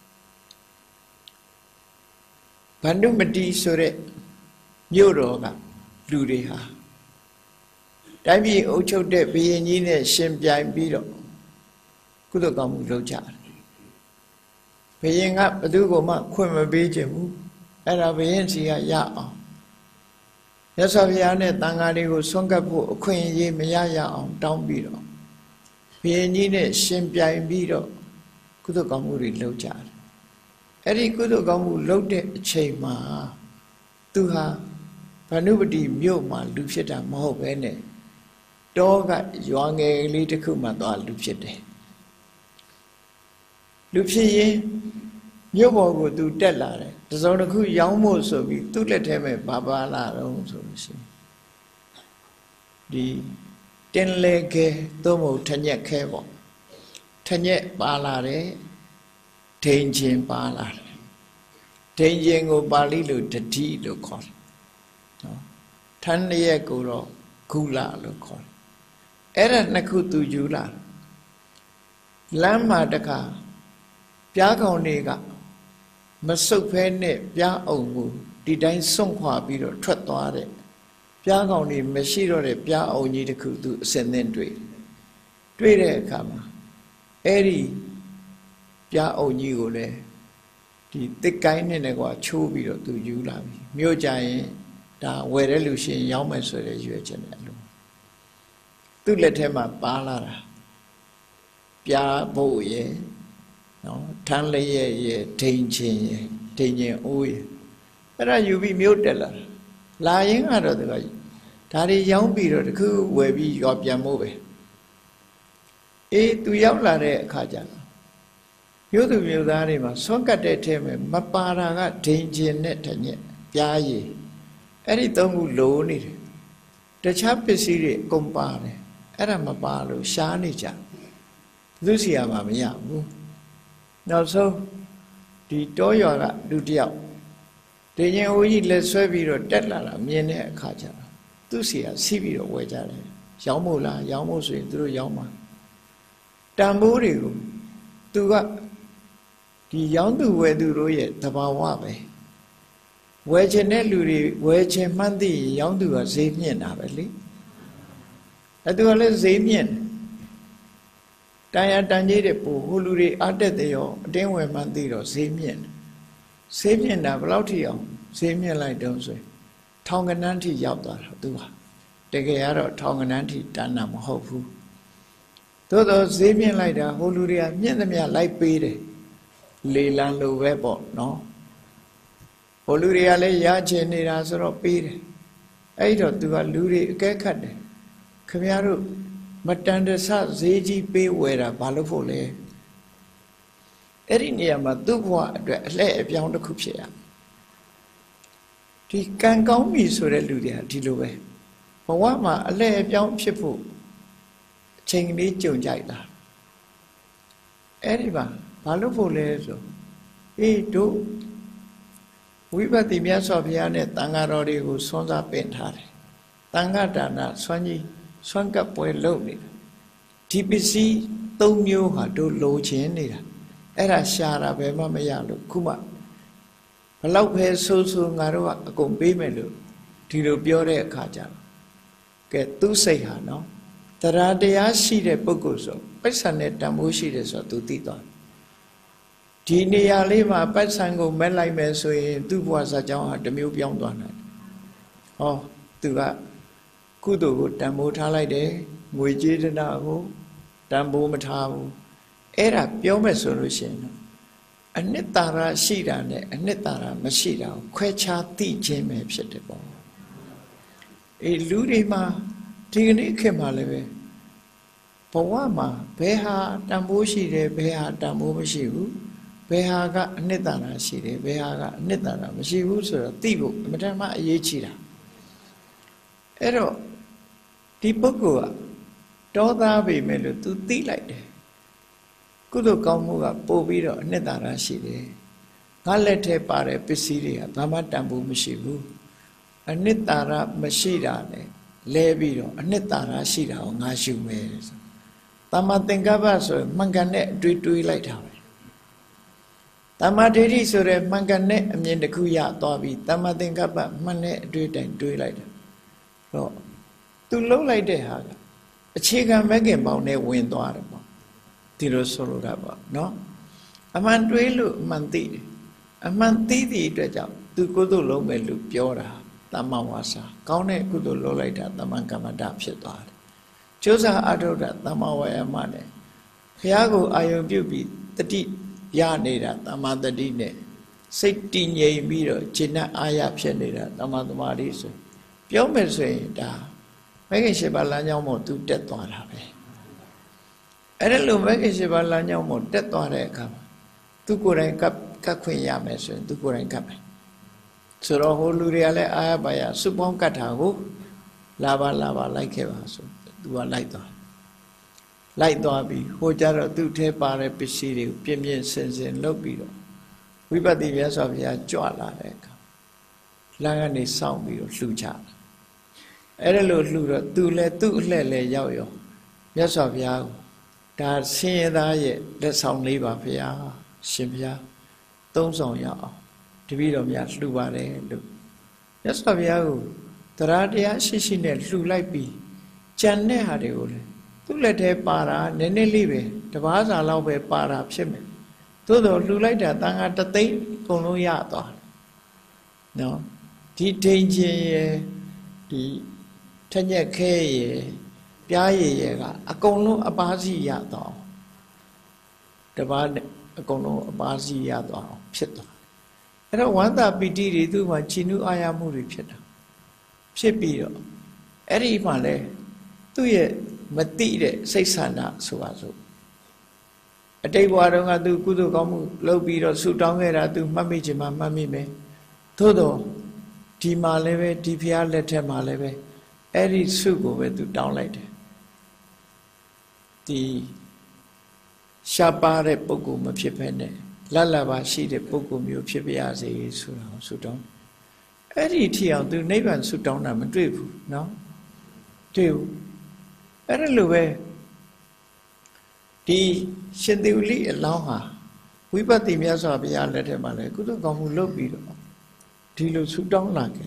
ဗန္ဓုမတိဆိုတဲ့မြို့တော်ကလူတွေဟာတိုင်းပြည်အုပ်ချုပ်တဲ့ဘုရင်ကြီးနဲ့ရှင်ပြိုင်ပြီးတော့ကုသိုလ်ကောင်းမှုလုပ်ကြတယ်ဘုရင်ကဘသူ့ကိုမှခွင့်မပေးခြင်းဘူးအဲ့ဒါဘုရင်စီကရအောင်မြတ်စွာဘုရားနဲ့တန်ဃာတွေကိုဆွမ်းကပ်ဖို့အခွင့်အရေးမရရအောင်တောင်းပြီးတော့ဘုရင်ကြီးနဲ့ရှင်ပြိုင်ပြီးတော့ကုသိုလ်ကောင်းမှုတွေလုပ်ကြတယ်အဲ့ဒီကုသိုလ်ကောင်းမှုလုပ်တဲ့အချိန်မှာသူဟာဗန္ဓုပတိမြို့မှာလူဖြစ်တာမဟုတ်ပဲနဲ့တောကရွာငယ်လေးတစ်ခုမှသွားလူဖြစ်တယ်လူဖြစ်ရင်မြို့ပေါ်ကိုသူတက်လာတယ်တစုံတစ်ခုရောင်းဖို့ဆိုပြီးသူ့လက်ထဲမှာဘာပါလာတော့ဆိုလို့ရှိရင်ဒီတင်လေခဲသို့မဟုတ်ထညက်ခဲပေါ့ထညက်ပါလာတယ်ဒိန်ချင်းပါလာတယ်ဒိန်ချင်းကိုပါဠိလိုတတိလို့ခေါ်တယ်နော်ထန်ရက်ကိုတော့ဂုလလို့ခေါ်တယ်အဲ့ဒါနှစ်ခုသူယူလာလမ်းမှာတခါပြားကောင်တွေကမစုပ်ဖဲနဲ့ပြားအောင်ကိုဒီတိုင်းစွန့်ခွာပြီးတော့ထွက်သွားတဲ့ပြားကောင်တွေမရှိတော့တဲ့ပြားအောင်ကြီးတစ်ခုသူအစင်သင့်တွေ့တွေ့တဲ့အခါမှာအဲ့ဒီပြားအောင်ကြီးကိုလည်းဒီတစ်ကိုင်းနဲ့ကွာချိုးပြီးတော့သူယူလာပြီမြို့ကြရင်ဒါဝယ်တဲ့လူရှင်ရောင်းမယ်ဆိုတဲ့ရွေးချက်နဲ့အလုံးသူ့လက်ထဲမှာပါလာတာပြားဖို့ရဲ့နော်ထန်းလေးရဲ့ရဲ့ဒိန်ချင်းရဲ့ဒိန်ချင်းအိုးရဲ့အဲ့ဒါယူပြီးမြို့တက်လာလာရင်ကတော့သူကဒါတွေရောင်းပြီးတော့တခုဝယ်ပြီးရွာပြန်မို့ပဲအေးသူရောက်လာတဲ့အခါကျတော့မြို့သူမြို့သားတွေမှာဆွမ်းကတ်တဲ့ထဲမှာမပါတာကဒိန်ချင်းနဲ့တညက်ပြားရည်အဲ့ဒီသုံးခုလိုနေတယ်တခြားပစ္စည်းတွေအကုန်ပါတယ်အဲ့ဒါမပါလို့ရှားနေကြသူစီရမှာမရဘူးနောက်ဆုံးဒီတောရွာကလူတယောက်ဒေရင်အိုးကြီးလက်ဆွဲပြီးတော့တက်လာတာမြင်တဲ့အခါကျတော့သူစီရစီးပြီးတော့ဝယ်ကြတယ်ရောင်းမို့လားရောင်းမို့ဆိုရင်သူတို့ရောင်းမှာတန်ဖိုးတွေကိုသူကဒီရောင်းသူဝယ်သူတို့ရဲ့သဘာဝပဲဝယ်ခြင်းတဲ့လူတွေဝယ်ခြင်းမှန်းသိရင်ရောင်းသူကဈေးမြင့်တာပဲလေအဲ့သူကလည်းဈေးမြင့်တန်ရတန်ကြီးတဲ့ပူဟိုလူတွေအတက်တဲ့ရောအတင်းဝယ်မှန်းသိတော့ဈေးမြင့်ဈေးမြင့်တာဘယ်လောက်ထိအောင်ဈေးမြင့်လိုက်တော့ဆိုရင်ထောင်ကနန်းထိရောက်သွားတာသူဟာတကယ်ကတော့ထောင်ကနန်းထိတန်းတာမဟုတ်ဘူးသို့တော့ဈေးမြင့်လိုက်တာဟိုလူတွေကမြင့်သမျှလိုက်ပေးတယ်လေလံလိုပဲပေါ့နော်ဟိုလူတွေကလည်းရချင်နေတာဆိုတော့ပေးတယ်အဲ့တော့သူကလူတွေအကဲခတ်တယ်ခင်ဗျားတို့မတန်တဆဈေးကြီးပေးဝယ်တာဘာလို့ဖို့လဲအဲ့ဒီနေရာမှာသူ့ဘဝအတွက်အလှည့်အပြောင်းတစ်ခုဖြစ်ရဒီကံကောင်းပြီဆိုတဲ့လူတွေကဒီလိုပဲဘဝမှာအလှည့်အပြောင်းဖြစ်ဖို့အချိန်ကလေးကြုံကြိုက်တာအဲ့ဒီမှာဘာလို့ဖို့လဲဆိုအေးတို့ဝိပဿနာမြတ်စွာဘုရားနဲ့တန်ဃာတော်တွေကိုဆွမ်းစားပင်ထားတယ်တန်ဃာဒါနဆွမ်းကြီးဆွမ်းကပ်ပွဲလုပ်နေတာဒီပစ္စည်းသုံးမျိုးဟာတို့လိုချင်နေတာအဲ့ဒါရှာတာဘယ်မှမရလို့ခုမှဘလောက်ပဲဆိုးဆိုးငါတို့ကအကုန်ပေးမယ်လို့ဒီလိုပြောတဲ့အခါကျတော့ကဲသူ့စိတ်ဟာနော်တရားတရားရှိတဲ့ပုဂ္ဂိုလ်ဆိုပိဿံနဲ့တန်ဖိုးရှိတယ်ဆိုတော့သူသိသွားဒီနေရာလေးမှာပိဿံကိုမက်လိုက်မယ်ဆိုရင်သူ့ဘဝဇာကြောင်းဟာတစ်မျိုးပြောင်းသွားနိုင်ဟောသူကကုသိုလ်ကိုတန်ဖိုးထားလိုက်တယ်ငွေကြေးတနာကိုတန်ဖိုးမထားဘူးအဲ့ဒါပြောမယ်ဆိုလို့ရှိရင်အနှစ်သာရရှိတာနဲ့အနှစ်သာရမရှိတာကိုခွဲခြားသိခြင်းပဲဖြစ်တယ်ပေါ့အေးလူတွေမှာဒီကနေ့ခေတ်မှာလည်းပဲဘဝမှာဘယ်ဟာတန်ဖိုးရှိတယ်ဘယ်ဟာတန်ဖိုးမရှိဘူးဘယ်ဟာကအနှစ်သာရရှိတယ်ဘယ်ဟာကအနှစ်သာရမရှိဘူးဆိုတော့သိဖို့အမှန်တမ်းအရေးကြီးတာအဲ့တော့ဒီပုဂ္ဂိုလ်ကတောသားပေမဲ့လို့ तू သိလိုက်တယ်ကုသိုလ်ကောင်းမှုကပို့ပြီးတော့အနှစ်သာရရှိတယ်ငါလက်ထဲပါတဲ့ပစ္စည်းတွေကဘာမှတန်ဖိုးမရှိဘူးအနှစ်သာရမရှိတာနဲ့လဲပြီးတော့အနှစ်သာရရှိတာကိုငါရှုမယ်ဆိုတမ္မာသင်္ကပ္ပဆိုရင်မှန်ကန်တဲ့အတွေ့တွေးလိုက်တာပဲတမ္မာဒိဋ္ဌိဆိုရဲမှန်ကန်တဲ့အမြင်တစ်ခုရသွားပြီးတမ္မာသင်္ကပ္ပမှန်တဲ့အတွေ့တိုင်းတွေးလိုက်တယ်တော့သူလှုပ်လိုက်တဲ့ဟာအခြေခံမဲ့ခင်ပေါင်းနဲ့ဝင်သွားတယ်ပေါ့ဒီလိုဆိုလိုတာပေါ့နော်အမှန်တွေးလို့အမှန်သိတယ်အမှန်သိသည့်အတွက်ကြောင့်သူကုသိုလ်လုံးမဲ့လို့ပြောတာတမ္မဝါစာကောင်းတဲ့ကုသိုလ်လုပ်လိုက်တာတမ္မကမ္မတာဖြစ်သွားတယ်ကျိုးစားအထုတ်တာတမ္မဝါယမနဲ့ဘုရားကိုအာယုံပြုပြီးတတိရနေတာတမ္မတတိနဲ့စိတ်တည်ငြိမ်ပြီးတော့ခြေနဲ့အာရဖြစ်နေတာတမ္မသမာဓိဆိုပြောမယ်ဆိုရင်ဒါမဂ္ဂင်၈ပါးလမ်းကြောင်းမို့သူတက်သွားတာပဲအဲ့ဒါလို့မဂ္ဂင်၈ပါးလမ်းကြောင်းမို့တက်သွားတဲ့အခါမှာသူကိုယ်တိုင်ကပ်ကပ်ခွင့်ရမယ်ဆိုရင်သူကိုယ်တိုင်ကပ်မယ်ဆိုတော့ဟိုလူတွေကလည်းအာရပါရစုပေါင်းကတ်တာကိုလာပါလာပါလိုက်ခဲ့ပါဆိုသူကလိုက်သွားလိုက်သွားပြီးဟိုကြတော့သူ့ထဲပါတဲ့ပစ္စည်းတွေကိုပြင်းပြင်းစင်စင်လုပ်ပြီးတော့ဝိပဿနာမြတ်စွာဘုရားကြွလာတဲ့အခါလမ်းကနေစောင့်ပြီးတော့လှူချတာအဲ့ဒါလို့လှူတော့သူလည်းသူ့အလှည့်လည်းရောက်ရောမြတ်စွာဘုရားကိုဒါဆင်းရဲသားရဲ့လက်ဆောင်လေးပါဘုရားရှင်ဘုရားသုံးဆောင်ရအောင်တပည့်တော်များလှူပါတယ်လို့မြတ်စွာဘုရားကိုတရားတရားရှိရှိနဲ့လှူလိုက်ပြီးကြံတဲ့ဟာတွေကိုလည်းသူ့လက်ထဲပါတာနည်းနည်းလေးပဲတပားစာလောက်ပဲပါတာဖြစ်မယ်သို့တော်လှူလိုက်တာတန်ခါတသိန်းအကုန်လုံးရသွားတယ်နော်ဒီထိန်ချင်းရဲ့ဒီထညက်ခဲရဲ့ပြားရည်ရဲ့ကအကုန်လုံးအပါးစီရသွားတပားအကုန်လုံးအပါးစီရသွားအောင်ဖြစ်သွားအဲ့တော့ဝန္တာပီတိတွေသူ့မှာခြေနုအာရမှုတွေဖြစ်တာဖြစ်ပြီးတော့အဲ့ဒီမှာလဲသူ့ရဲ့မတိတဲ့စိတ်ဆန္ဒဆိုပါစို့အတိတ်ဘဝတုန်းကသူကုသိုလ်ကောင်းမှုလုပ်ပြီးတော့ဆူတောင်းခဲ့တာသူမှတ်မိချင်မှမှတ်မိမယ်သို့တော့ဒီမှာလည်းပဲဒီဖျားလက်ထက်မှာလည်းပဲအဲ့ဒီဆုကိုပဲသူတောင်းလိုက်တယ်ဒီရှားပါတဲ့ပုဂ္ဂိုလ်မဖြစ်ဘဲနဲ့လတ်လပါရှိတဲ့ပုဂ္ဂိုလ်မျိုးဖြစ်ပါစေဆိုတာကိုဆုတောင်းအဲ့ဒီထီအောင်သူနိဗ္ဗာန်ဆုတောင်းတာမတွေ့ဘူးနော်တွေ့ဘူးအဲ့ဒါလိုပဲဒီရှင်သေဝလိအလောင်းဟာဝိပဿနာမြတ်စွာဘုရားလက်ထက်မှာလည်းကုသိုလ်ကောင်းမှုလုပ်ပြီးတော့ဒီလိုဆုတောင်းလာခဲ့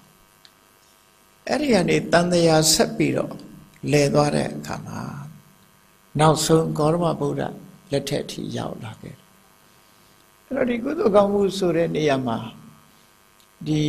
အဲ့ဒီကနေတန်တရားဆက်ပြီးတော့လဲသွားတဲ့အခါမှာနောက်ဆုံးဂေါရမဗုဒ္ဓလက်ထက်ထိရောက်လာခဲ့အဲ့တော့ဒီကုသိုလ်ကောင်းမှုဆိုတဲ့နေရာမှာဒီ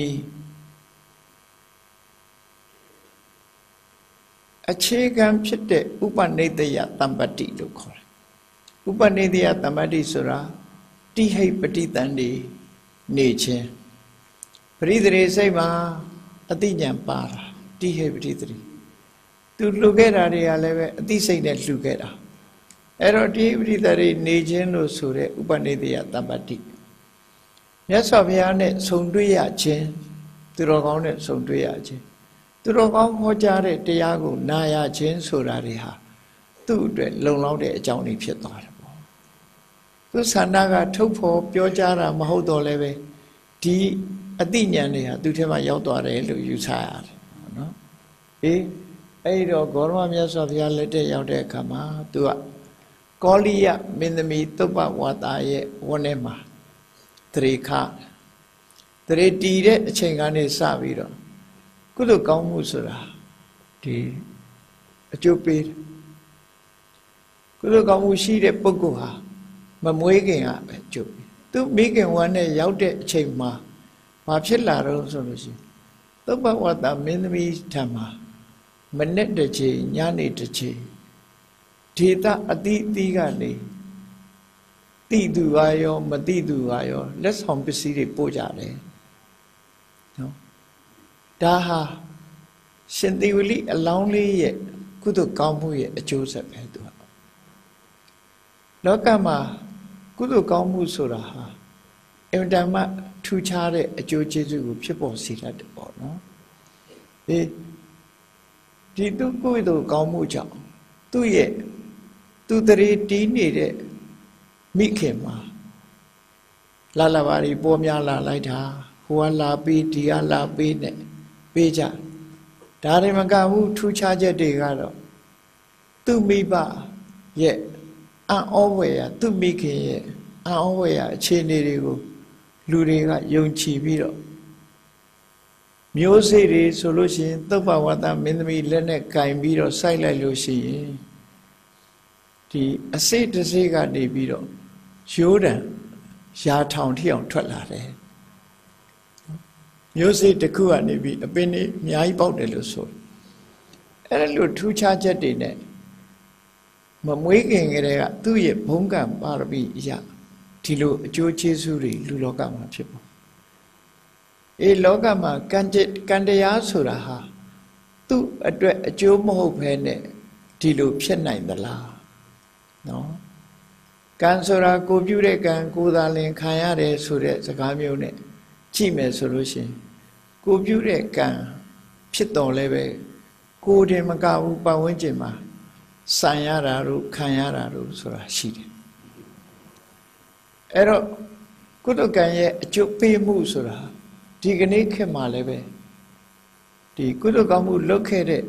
အခြေခံဖြစ်တဲ့ဥပနိဒယတမ္ပတ္တိလို့ခေါ်တယ်ဥပနိဒယတမ္ပတ္တိဆိုတာတိဟိပတိတန်ဒီနေခြင်းပရိသေစိတ်မှာအတိညာပါတာတိဟိပတိတရီသူလှူခဲ့တာတွေကလည်းပဲအတိစိတ်နဲ့လှူခဲ့တာအဲ့တော့တိဟိပတိတရီနေခြင်းလို့ဆိုတဲ့ဥပနိဒယတမ္ပတ္တိမြတ်စွာဘုရားနဲ့ဆုံတွေ့ရခြင်းသူတော်ကောင်းနဲ့ဆုံတွေ့ရခြင်းသူတော်ကောင်းဟောကြားတဲ့တရားကိုနာရခြင်းဆိုတာတွေဟာသူ့အတွက်လုံလောက်တဲ့အကြောင်းတွေဖြစ်သွားတယ်ပေါ့သူဆန္ဒကထုတ်ဖော်ပြောကြားတာမဟုတ်တော့လည်းပဲဒီအသိဉာဏ်တွေဟာသူ့ထဲမှာရောက်သွားတယ်လို့ယူဆရတယ်နော်အေးအဲ့တော့ဂေါရမမြတ်စွာဘုရားလက်ထက်ရောက်တဲ့အခါမှာသူကကောလိယမင်းသမီးသုပ္ပဝါတာရဲ့ဝန်းထဲမှာတရေခတရေတီးတဲ့အချိန်ကနေစပြီးတော့ကုသိုလ်ကောင်းမှုဆိုတာဒီအကျိုးပေးကုသိုလ်ကောင်းမှုရှိတဲ့ပုဂ္ဂိုလ်ဟာမမွေးခင်ကပဲကျိုးသူမိခင်ဝမ်းနဲ့ရောက်တဲ့အချိန်မှာဘာဖြစ်လာတော့ဆိုလို့ရှိရင်သုပ္ပဝတ္တမင်းသမီးထံမှာမနေ့တစ်ချိန်ညနေတစ်ချိန်ဒေသအတိအသီးကနေတိသူကရောမတိသူကရောလက်ဆောင်ပစ္စည်းတွေပို့ကြတယ်နော်ဒါဟာရှင်သေဝလိအလောင်းလေးရဲ့ကုသိုလ်ကောင်းမှုရဲ့အကျိုးဆက်ပဲသူကလောကမှာကုသိုလ်ကောင်းမှုဆိုတာဟာအင်တာမထူခြားတဲ့အကျိုးကျေးဇူးကိုဖြစ်ပေါ်စေတတ်တယ်ပေါ့နော်ဒီဒီသူကုသိုလ်ကောင်းမှုကြောင့်သူ့ရဲ့သူတရေတီးနေတဲ့မိခင်မှာလာလာပါရီပေါ်များလာလိုက်တာဟိုကလာပြီးဒီကလာပြီးနဲ့ပေးကြဒါတွေမကဘူးထူးခြားချက်တွေကတော့သူ့မိဘရဲ့အံ့ဩဖွယ်ရာသူ့မိခင်ရဲ့အံ့ဩဖွယ်ရာအခြေအနေတွေကိုလူတွေကယုံကြည်ပြီးတော့မျိုးစေ့တွေဆိုလို့ရှိရင်သုဘဝတ္တမင်းသမီးလက်နဲ့ကင်ပြီးတော့စိုက်လိုက်လို့ရှိရင်ဒီအစိတ်တစိတ်ကနေပြီးတော့ရိုးတံရာထောင်ထိအောင်ထွက်လာတယ်မျိုးစေ့တစ်ခုကနေပြီးအပင်တွေအများကြီးပေါက်တယ်လို့ဆိုအဲ့လိုထူးခြားချက်တွေနဲ့မမွေးခင်ကလေးကသူ့ရဲ့ဘုံကံပါရမီအရာဒီလိုအကျိုးကျေးဇူးတွေလူလောကမှာဖြစ်ပေါ်အေးလောကမှာကံจิตကံတရားဆိုတာဟာသူ့အတွက်အကျိုးမဟုတ်ဘဲနဲ့ဒီလိုဖြစ်နိုင်သလားနော်ကံဆိုတာကိုပြုတဲ့ကံကိုသာလင်ခံရတယ်ဆိုတဲ့စကားမျိုးနဲ့ကြည့်မယ်ဆိုလို့ရှိရင်ကိုပြုတဲ့ကံဖြစ်တော်လဲပဲကိုတင်မကဘူးပတ်ဝန်းကျင်မှာဆံရတာတို့ခံရတာတို့ဆိုတာရှိတယ်အဲ့တော့ကုသကံရဲ့အကျိုးပေးမှုဆိုတာဒီကနေ့ခေတ်မှာလည်းပဲဒီကုသကောင်းမှုလုပ်ခဲ့တဲ့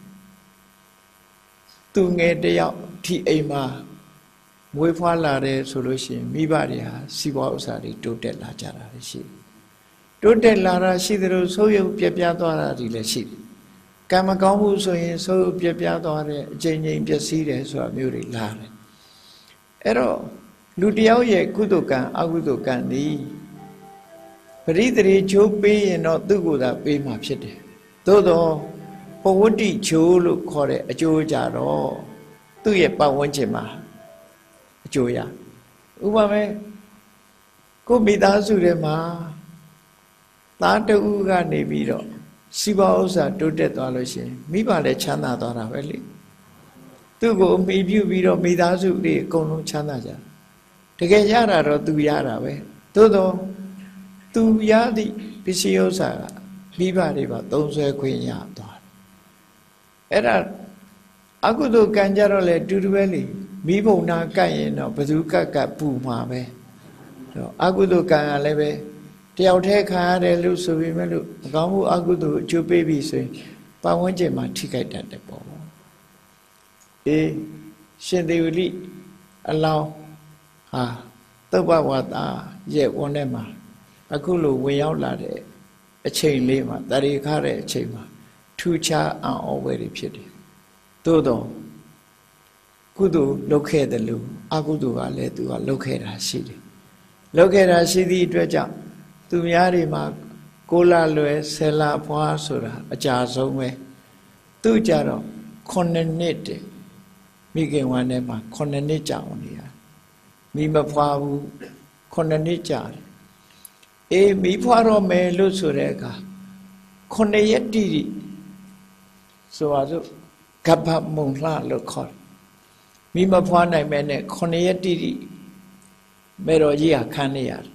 သူငယ်တယောက်ဒီအိမ်မှာမွေးဖွားလာတယ်ဆိုလို့ရှိရင်မိဘတွေဟာစီးပွားဥစ္စာတွေတိုးတက်လာကြတာရှိတယ်တိုးတက်လာတာရှိသလိုဆိုးရုပ်ပြပြသွားတာတွေလည်းရှိတယ်ကံမကောင်းမှုဆိုရင်ဆိုးရုပ်ပြပြသွားတဲ့အချိန်ချင်းပျက်စီးတယ်ဆိုတာမျိုးတွေလာတယ်အဲ့တော့လူတယောက်ရဲ့ကုသကံအကုသကံသည်ပရိသေချိုးပေးရင်တော့သူ့ကိုယ်သာပေးမှာဖြစ်တယ်သို့တော့ပဝတ္တိချိုးလို့ခေါ်တဲ့အကျိုးကြတော့သူ့ရဲ့ပတ်ဝန်းကျင်မှာအကျိုးရဥပမာကိုမိသားစုထဲမှာသားတဦးကနေပြီးတော့စီးပွားဥစ္စာတိုးတက်သွားလို့ရှိရင်မိဘလည်းချမ်းသာသွားတာပဲလေသူ့ကိုအမိပြုပြီးတော့မိသားစုတွေအကုန်လုံးချမ်းသာကြတကယ်ရတာတော့သူရတာပဲသို့တော့သူရသည့်ပစ္စည်းဥစ္စာကမိဘတွေပါသုံးဆွဲခွင့်ရသွားတယ်အဲ့ဒါအကုသိုလ်ကံကြတော့လေတူတူပဲလေမိဘုံနာကတ်ရင်တော့ဘသူကတ်ကတ်ပူမှာပဲအကုသိုလ်ကံကလည်းပဲတယောက်တည်းခံရတယ်လို့ဆိုပေမဲ့လို့အကောင်းမှုအကုသိုလ်အကျိုးပေးပြီဆိုရင်ပတ်ဝန်းကျင်မှာထိခိုက်တတ်တယ်ပေါ့အေးရှင်သေဝလိအလောင်းဟာသုဘဝတ္တရဲ့ဝန်ထဲမှာအခုလိုဝင်ရောက်လာတဲ့အချိန်လေးမှာတရိခတဲ့အချိန်မှာထူခြားအံ့ဩဖွယ်တွေဖြစ်တယ်သို့တော့ကုသိုလ်လုပ်ခဲ့တယ်လို့အကုသိုလ်ကလည်းသူကလုပ်ခဲ့တာရှိတယ်လုပ်ခဲ့တာရှိသည့်အတွက်ကြောင့်သူများတွေမှာကိုလလွယ်ဆယ်လဖွားဆိုတာအကြာဆုံးပဲသူကြတော့ခုနှစ်နှစ်တည်းမိခင်ဝမ်းထဲမှာခုနှစ်နှစ်ကြာအောင်နေရမိမဖွားဘူးခုနှစ်နှစ်ကြာတယ်အေးမိဖွားတော့မယ်လို့ဆိုတဲ့အခါခုနှစ်ရက်တိတိဆိုပါစို့ကပ္ပမုံလှလို့ခေါ်တယ်မိမဖွားနိုင်မဲ့နဲ့ခုနှစ်ရက်တိတိမေတော်ကြီးဟာခံနေရတယ်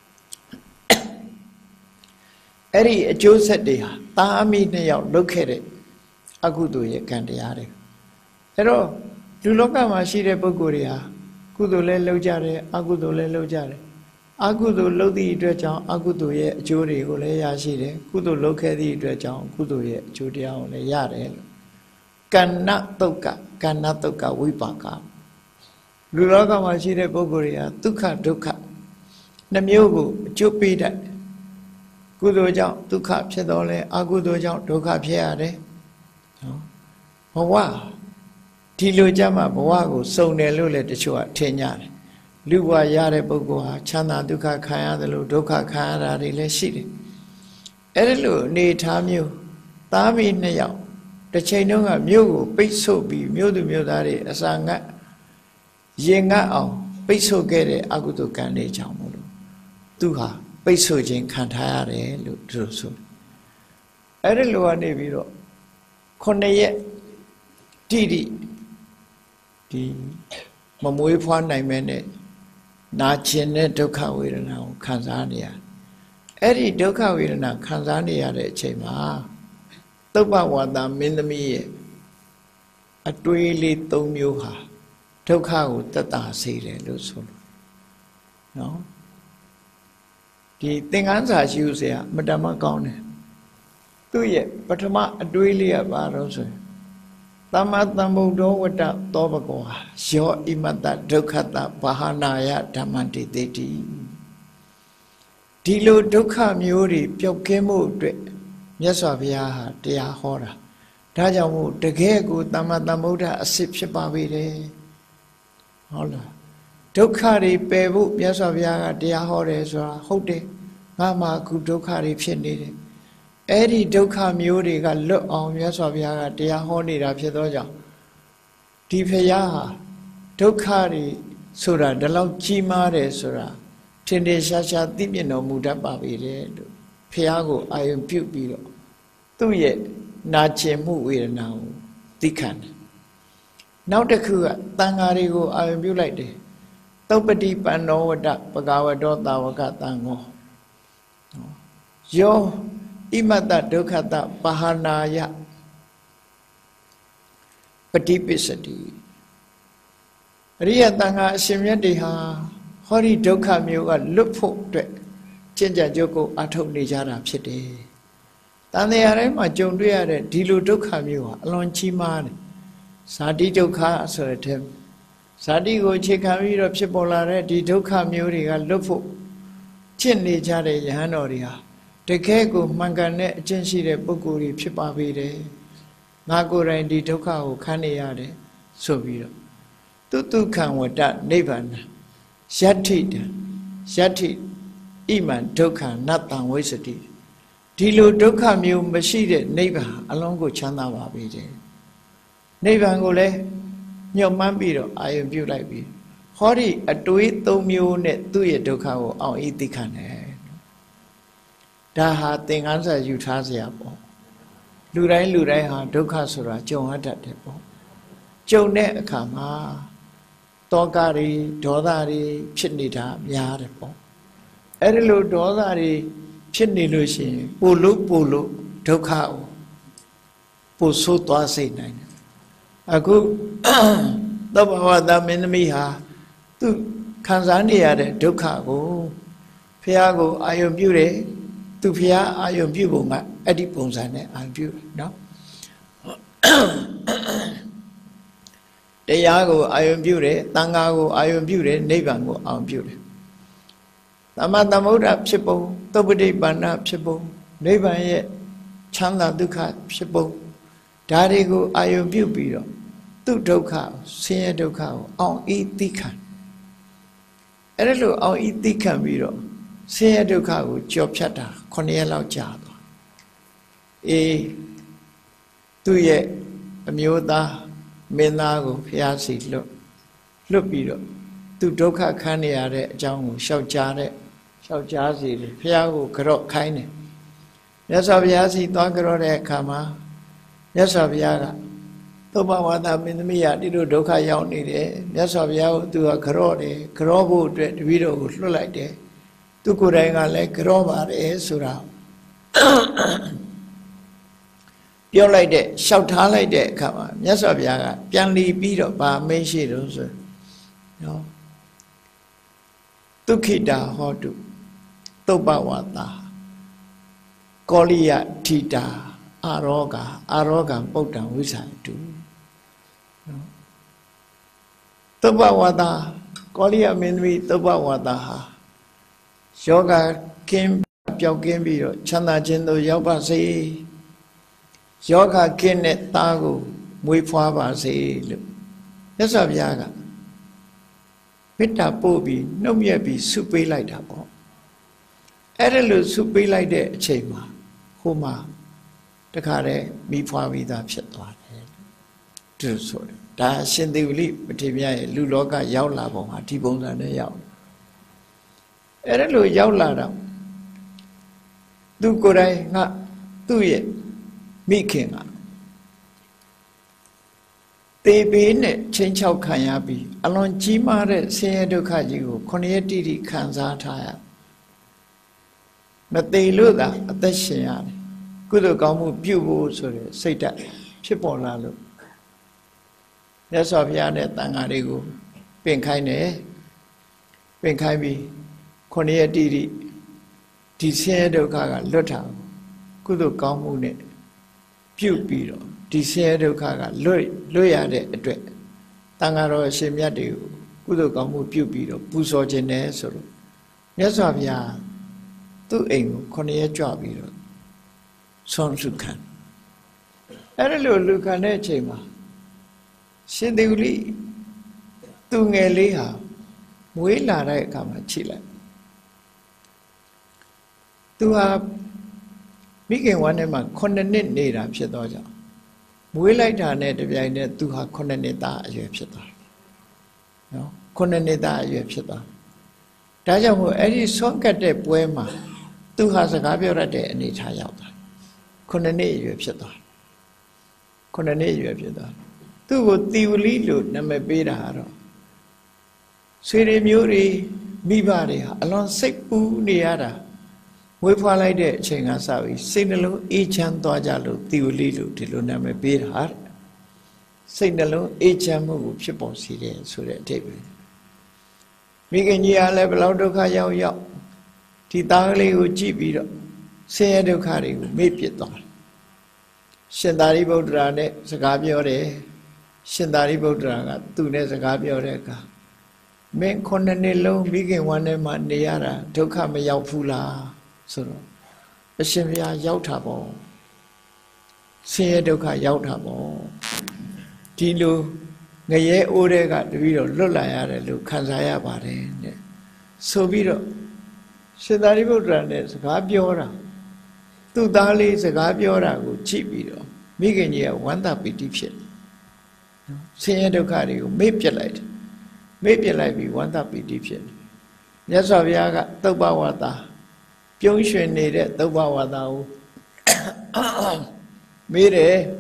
အဲ့ဒီအကျိုးဆက်တွေဟာတာအမိနှစ်ယောက်လုပ်ခဲ့တဲ့အကုသိုလ်ရဲ့ကံတရားတွေအဲ့တော့လူလောကမှာရှိတဲ့ပုဂ္ဂိုလ်တွေဟာကုသိုလ်လည်းလုပ်ကြတယ်အကုသိုလ်လည်းလုပ်ကြတယ်အကုသိုလ်လုပ်သည့်အတွက်ကြောင့်အကုသိုလ်ရဲ့အကျိုးတွေကိုလည်းရရှိတယ်ကုသိုလ်လုပ်ခဲ့သည့်အတွက်ကြောင့်ကုသိုလ်ရဲ့အကျိုးတရားကိုလည်းရတယ်လို့ကဏ္ဏတုတ်ကကဏ္ဏတုတ်ကဝိပါကလူလောကမှာရှိတဲ့ပုဂ္ဂိုလ်တွေဟာဒုက္ခဒုက္ခနှမျိုးကိုအကျိုးပေးတတ်ကုသိုလ်ကြောင့်ဒုက္ခဖြစ်တော့လဲအကုသိုလ်ကြောင့်ဒုက္ခဖြစ်ရတယ်နော်ဘဝဒီလိုကြမှာဘဝကိုစုံတယ်လို့လည်းတချို့ကထင်ကြတယ်လူဘဝရတဲ့ပုဂ္ဂိုလ်ဟာချမ်းသာဒုက္ခခံရတယ်လို့ဒုက္ခခံရတာတွေလည်းရှိတယ်အဲ့ဒီလိုအနေထားမျိုးသားမီးနှစ်ယောက်တစ်ချိန်တုန်းကမြို့ကိုပိတ်ဆို့ပြီးမြို့သူမြို့သားတွေအစာငတ်ရင်ငတ်အောင်ပိတ်ဆို့ခဲ့တဲ့အကုသိုလ်ကံတွေကြောင့်မို့လို့သူဟာပိတ်ဆို့ခြင်းခံထားရတယ်လို့သူတို့ဆိုအဲ့ဒီလိုကနေပြီးတော့ခုနှစ်ရက်တိတိဒီမမွေးဖွားနိုင်မဲ့နဲ့နာကျင်တဲ့ဒုက္ခဝေဒနာကိုခံစားနေရအဲ့ဒီဒုက္ခဝေဒနာခံစားနေရတဲ့အချိန်မှာသုဘဝတ္တမင်းသမီးရဲ့အတွေးလေး၃မျိုးဟာဒုက္ခကိုသက်သာစေတယ်လို့ဆိုလို့နော်ဒီသင်္ကန်းစာရှိဥစရာမတမကောင်းတယ်သူ့ရဲ့ပထမအတွေးလေးကဘာလို့ဆိုရင်သမ္မာသမ္ဗုဒ္ဓဝတ္တသောဘကောယောဣမတ္တဒုက္ခတဘာဟာနာယဓမ္မတိတိတိဒီလိုဒုက္ခမျိုးတွေပျောက်ကင်းမှုအတွက်မြတ်စွာဘုရားဟာတရားဟောတာဒါကြောင့်မို့တကယ်ကိုသမ္မာသမ္ဗုဒ္ဓအစစ်ဖြစ်ပါပေတယ်ဟုတ်လားဒုက္ခတွေပယ်ဖို့မြတ်စွာဘုရားကတရားဟောတယ်ဆိုတာဟုတ်တယ်ငါမှအခုဒုက္ခတွေဖြစ်နေတယ်အဲ့ဒီဒုက္ခမျိုးတွေကလွတ်အောင်မြတ်စွာဘုရားကတရားဟောနေတာဖြစ်သောကြောင့်ဒီဘုရားဟာဒုက္ခတွေဆိုတာဒီလောက်ကြီးမားတယ်ဆိုတာထင်ထင်ရှားရှားသိမြင်တော်မူတတ်ပါပေတယ်လို့ဘုရားကိုအာရုံပြုပြီးတော့သူ့ရဲ့နာကျင်မှုဝေဒနာကိုသိခံတယ်နောက်တစ်ခုကတန်ဃာတွေကိုအာရုံပြုလိုက်တယ်သုပ္ပတိပန္နောဝတ္တပဂဝတောတာဝကတံဃောယောဣမတ္တဒုက္ခတပဟာနာယပฏิပစ္စတိအရိယတန်ဃာအရှင်မြတ်တွေဟာဟောဒီဒုက္ခမျိုးကလွတ်ဖို့အတွက်ကျင့်ကြံကြုတ်ကိုအထုတ်နေကြတာဖြစ်တယ်။တန်တရားတိုင်းမှာကြုံတွေ့ရတဲ့ဒီလိုဒုက္ခမျိုးဟာအလွန်ကြီးမားတယ်။ဇာတိဒုက္ခဆိုတဲ့ဇာတိကိုအခြေခံပြီးတော့ဖြစ်ပေါ်လာတဲ့ဒီဒုက္ခမျိုးတွေကလွတ်ဖို့ကျင့်နေကြတဲ့ယဟန်တော်တွေဟာတကယ်ကိုမှန်ကန်တဲ့အကျင့်ရှိတဲ့ပုဂ္ဂိုလ်တွေဖြစ်ပါပေတယ်။ငါကိုယ်တိုင်ဒီဒုက္ခကိုခံနေရတယ်ဆိုပြီးတော့တုတုခံဝတ္တနိဗ္ဗာန်ယတ္ထိတံယတ္ထိဣမံဒုက္ခနတ္တံဝိသတိဒီလိုဒုက္ခမျိုးမရှိတဲ့နိဗ္ဗာန်အလုံးကိုချမ်းသာပါပေတယ်နိဗ္ဗာန်ကိုလည်းညှော်မှန်းပြီးတော့အာရုံပြုလိုက်ပြီးဟောဒီအတွေးသုံးမျိုးနဲ့သူ့ရဲ့ဒုက္ခကိုအောင်ဤသိခံတယ်ဒါဟာသင်္ကန်းစာယူထားเสียပေါ့လူတိုင်းလူတိုင်းဟာဒုက္ခဆိုတာကြုံရတတ်တယ်ပေါ့ကြုံတဲ့အခါမှာတောကတွေဒေါသတွေဖြစ်နေတာများတယ်ပေါ့အဲ့ဒီလိုဒေါသတွေဖြစ်နေလို့ရှိရင်ပို့လို့ပို့လို့ဒုက္ခကိုပို့ဆိုးသွားစေနိုင်တယ်အခုသောဘဝသမင်းသမီးဟာသူခံစားနေရတဲ့ဒုက္ခကိုဘုရားကိုအာရုံပြုတယ်သူဘုရားအာရုံပြုပုံကအဲ့ဒီပုံစံနဲ့အာရုံပြုတယ်နော်တရားကိုအာရုံပြုတယ်သံဃာကိုအာရုံပြုတယ်နိဗ္ဗာန်ကိုအာရုံပြုတယ်သမ္မာသမ္ဗုဒ္ဓဖြစ်ပုံသုပ္ပတိပန္နဖြစ်ပုံနိဗ္ဗာန်ရဲ့ချမ်းသာဒုက္ခဖြစ်ပုံဒါတွေကိုအာရုံပြုပြီးတော့သူဒုက္ခဆင်းရဲဒုက္ခကိုအောင်ဤသိခံအဲ့ဒါလို့အောင်ဤသိခံပြီးတော့ဆင်းရဲဒုက္ခကိုကြော်ဖြတ်တာခုနှစ်ရက်လောက်ကြာသွားအေးသူ့ရဲ့အမျိုးသားမင်းသားကိုဖျားစီလွတ်လွတ်ပြီးတော့သူဒုက္ခခံနေရတဲ့အကြောင်းကိုရှောက်ကြားတဲ့ရှောက်ကြားစီတယ်ဖျားကိုကြော့ခိုင်းတယ်မြတ်စွာဘုရားစီသွားကြော့တဲ့အခါမှာမြတ်စွာဘုရားကသုဘဝါဒမင်းသမီးရဒီလိုဒုက္ခရောက်နေတယ်မြတ်စွာဘုရားကိုသူကကြော့တယ်ကြော့ဖို့အတွက်တပည့်တော်ကိုလွတ်လိုက်တယ်သူကိုယ်တိုင်ကလည်းကြော့ပါတယ်ဆိုတာပြောလိုက်တဲ့လျှောက်ထားလိုက်တဲ့အခါမှာမြတ်စွာဘုရားကပြန်လီပြီးတော့ဗာမင်းရှိတော့ဆိုနော်ဒုက္ခိတာဟောတုသုဘဝါဒကောလိယထိတာအာရောဂါအာရောဂံပုဒ္ဒံဝိသန္တုနော်သုဘဝါဒကောလိယမင်းသမီးသုဘဝါဒဟာယောဂကင်းပျောက်ကင်းပြီးတော့ချမ်းသာခြင်းသို့ရောက်ပါစေယောဂကင်းတဲ့သားကိုမွေးဖွားပါစေလို့မြတ်စွာဘုရားကမေတ္တာပို့ပြီးနှုတ်မြတ်ပြီးဆုပေးလိုက်တာပေါ့အဲ့ဒါလို့ဆုပေးလိုက်တဲ့အချိန်မှာဟိုမှာတခါတည်းမိဖွားပြီးသားဖြစ်သွားတယ်သူဆိုတယ်ဒါရှင်သေဝလိပတိမြတ်ရဲ့လူလောကရောက်လာပုံဟာဒီပုံစံနဲ့ရောက်အဲ့ဒါလို့ရောက်လာတော့သူကိုယ်တိုင်ငါသူ့ရဲ့မိခင်ကတေပေနဲ့ချင်းချောက်ခံရပြီးအလွန်ကြီးမားတဲ့ဆင်းရဲဒုက္ခကြီးကိုခொနည်းတိတိခံစားထားရမသိလို့သာအသက်ရှင်ရတယ်ကုသိုလ်ကောင်းမှုပြုဖို့ဆိုတဲ့စိတ်ဓာတ်ဖြစ်ပေါ်လာလို့မြတ်စွာဘုရားနဲ့တန်ဃာတွေကိုပင်ခိုင်းတယ်ပင်ခိုင်းပြီးခொနည်းတိတိဒီဆင်းရဲဒုက္ခကလွတ်တာကုသိုလ်ကောင်းမှုနဲ့ပြုတ်ပြီးတော့ဒီဆင်းရဲဒုက္ခကလွတ်လွတ်ရတဲ့အတွက်တန်ဃာတော်အရှင်မြတ်တွေကိုကုသိုလ်ကောင်းမှုပြုတ်ပြီးတော့ပူဇော်ခြင်းနဲ့ဆိုလို့မြတ်စွာဘုရားသူ့အိမ်ကိုခုနှစ်ရက်ကြွပြီးတော့ son su can. Erelo Lucane Chema. Shinduli Tungeliha. Willa Rekama Chile. To have Begin one of my condemned need of Shadoja. We like to net to be net to her condemned that you have Shata. No, condemned that you have Shata. Taja who any song at the poema, two has a gabia de any child. Condemned you have Shata. Condemned you have Shata. Two would tivoli loot, number beta haro. Siri Muri, Mibari, along sick poo neara. We follow the chain as I signal each and Dojalo, Tiulilu, Tiluname beer heart. Signal each and move shipon city so that table. Migan ya level out of Kaya Yop. Titali Ujibi, say the carry, maybe it on. Shendari Bodrane, Sagabiore, Shendari Bodraga, Tunes Agabioreka. Men Conanello, begin one name and Niara, Toka Mayapula. So, a Shimia Yautabo. Say Doka Yautabo. Tilu Gaye Orega, the video, Lola, Lu Kanzaya Bare. So, Vito Shedaribo Dranes, Gabiora. Two Dalis, a Gabiora, cheap video. Migania, one that be deep shit. Say Dokario, maybe light. Maybe like be one that be deep shit. Yes, Aviaga, Tobawata. Pyong needed the Wawadao. Mire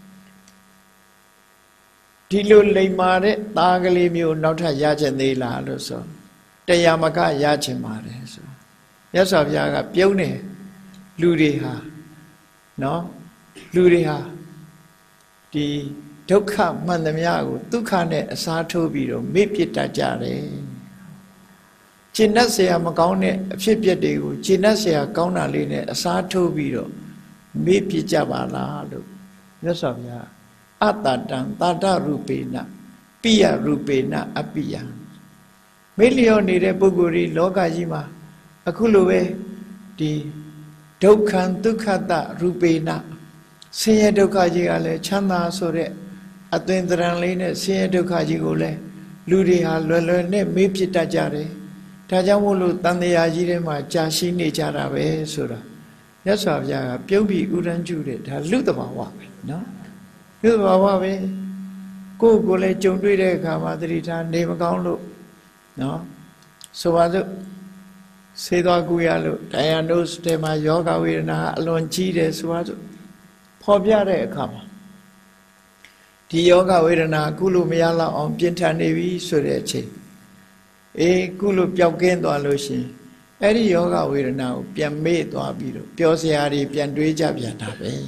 Tilu Limare, Tagali Mu, not a Yajan de la Luso. Tayamaka Yachimare. So, yes, of Yaga, Pione, Ludiha. No, Ludiha. The Toka Mandamiago, Tukane, Sato Bido, Mipita Jare. Chinasea Macone, Fipia Chinasea Kauna Line, Sato Bido, Mipi Jabala, yes of ya, Atatan, Tata Rupina, Pia Rupina, Apia. Million needed Buguri, Logajima, Akuluwe, the Dokan Dukata Rupina, Senya Dokaji Ale, Chana Sore, Atendran Line, Senya Dokaji Gole, Ludia Lulene, Mipi Tajare. Tajamulu Tandiajima, Jashi Nicharabe, Sura. Yes, of Yaga, Piobi Uranjude, has Lutamawa, no? Lutamawa, go Gole, Jundre, Kamadrita, name Gaulo, no? So I do Seda Guyalu, Dianos, Tema Yoga, Wirna, Alon Chides, was Pobiare Kama. The Yoga Wirna, Gulu Miala on Pinta Nevi, Sureche. A Kulu Piaken to Alushi. Any yoga will now be a maid to Abido. Piosiari, Piandreja Piatabe.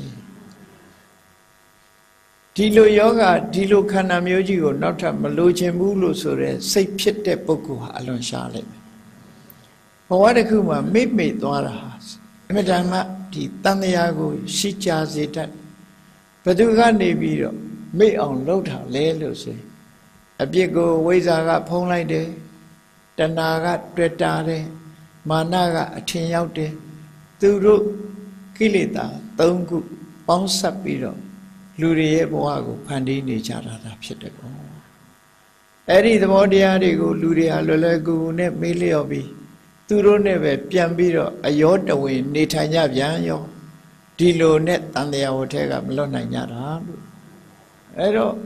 Tilo yoga, Tilo Kanamuji, not a Maluche Mulu Sure, say Pite Poku Alon Charlotte. For what a Kuma made me to our house. Madama, the Tandiago, Shicha Zeta. Paduga Nebido, may on Lota, Lelo say. A biego ways are up home like day. Tanaga, Tretare, Managa, Atinyaute, Turu, Kilita, Tongu, Ponsapiro, Lurie Boago, Pandini Charada Pitago. Eri the Modiarigo, Luria Lulagu, Ne Miliobi, Turu Neve, Piambiro, Ayota win, Netanya Viano, Dilo Net, and the Awotega, Melona Yara. Ero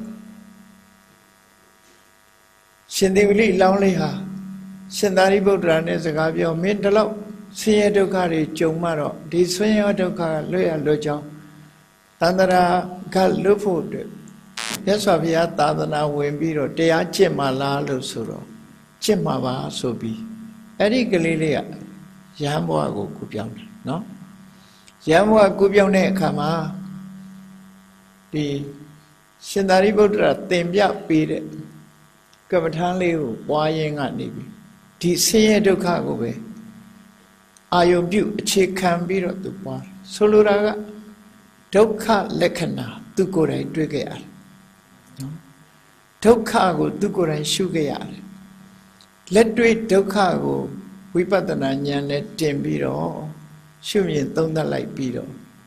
Shindivili lonely ha. Sendari Bodrane Zagabio, Mindalo, Siedokari, Jomaro, Diswayodoka, Loya Lojo, Tandara, Gal Lufu, yes, of ya, Tadana, Wimbiro, Dea Chimala Lusuro, Chimava, Sobi, Eri Galilea, Yamboago Kupion, no? Yamboa Kupione Kama, the Sendari Bodra, Tembia, Pide, Kavatali, Waying at Nibi. The same Dokago way. I you a chick can be at the bar. Soluraga Doka Lekana, Dukore, Dugayar. Dokago, Dukore, Sugayar. Let do it Dokago, Wipatananya, let Timbiro, Shumian Tonda like Bido.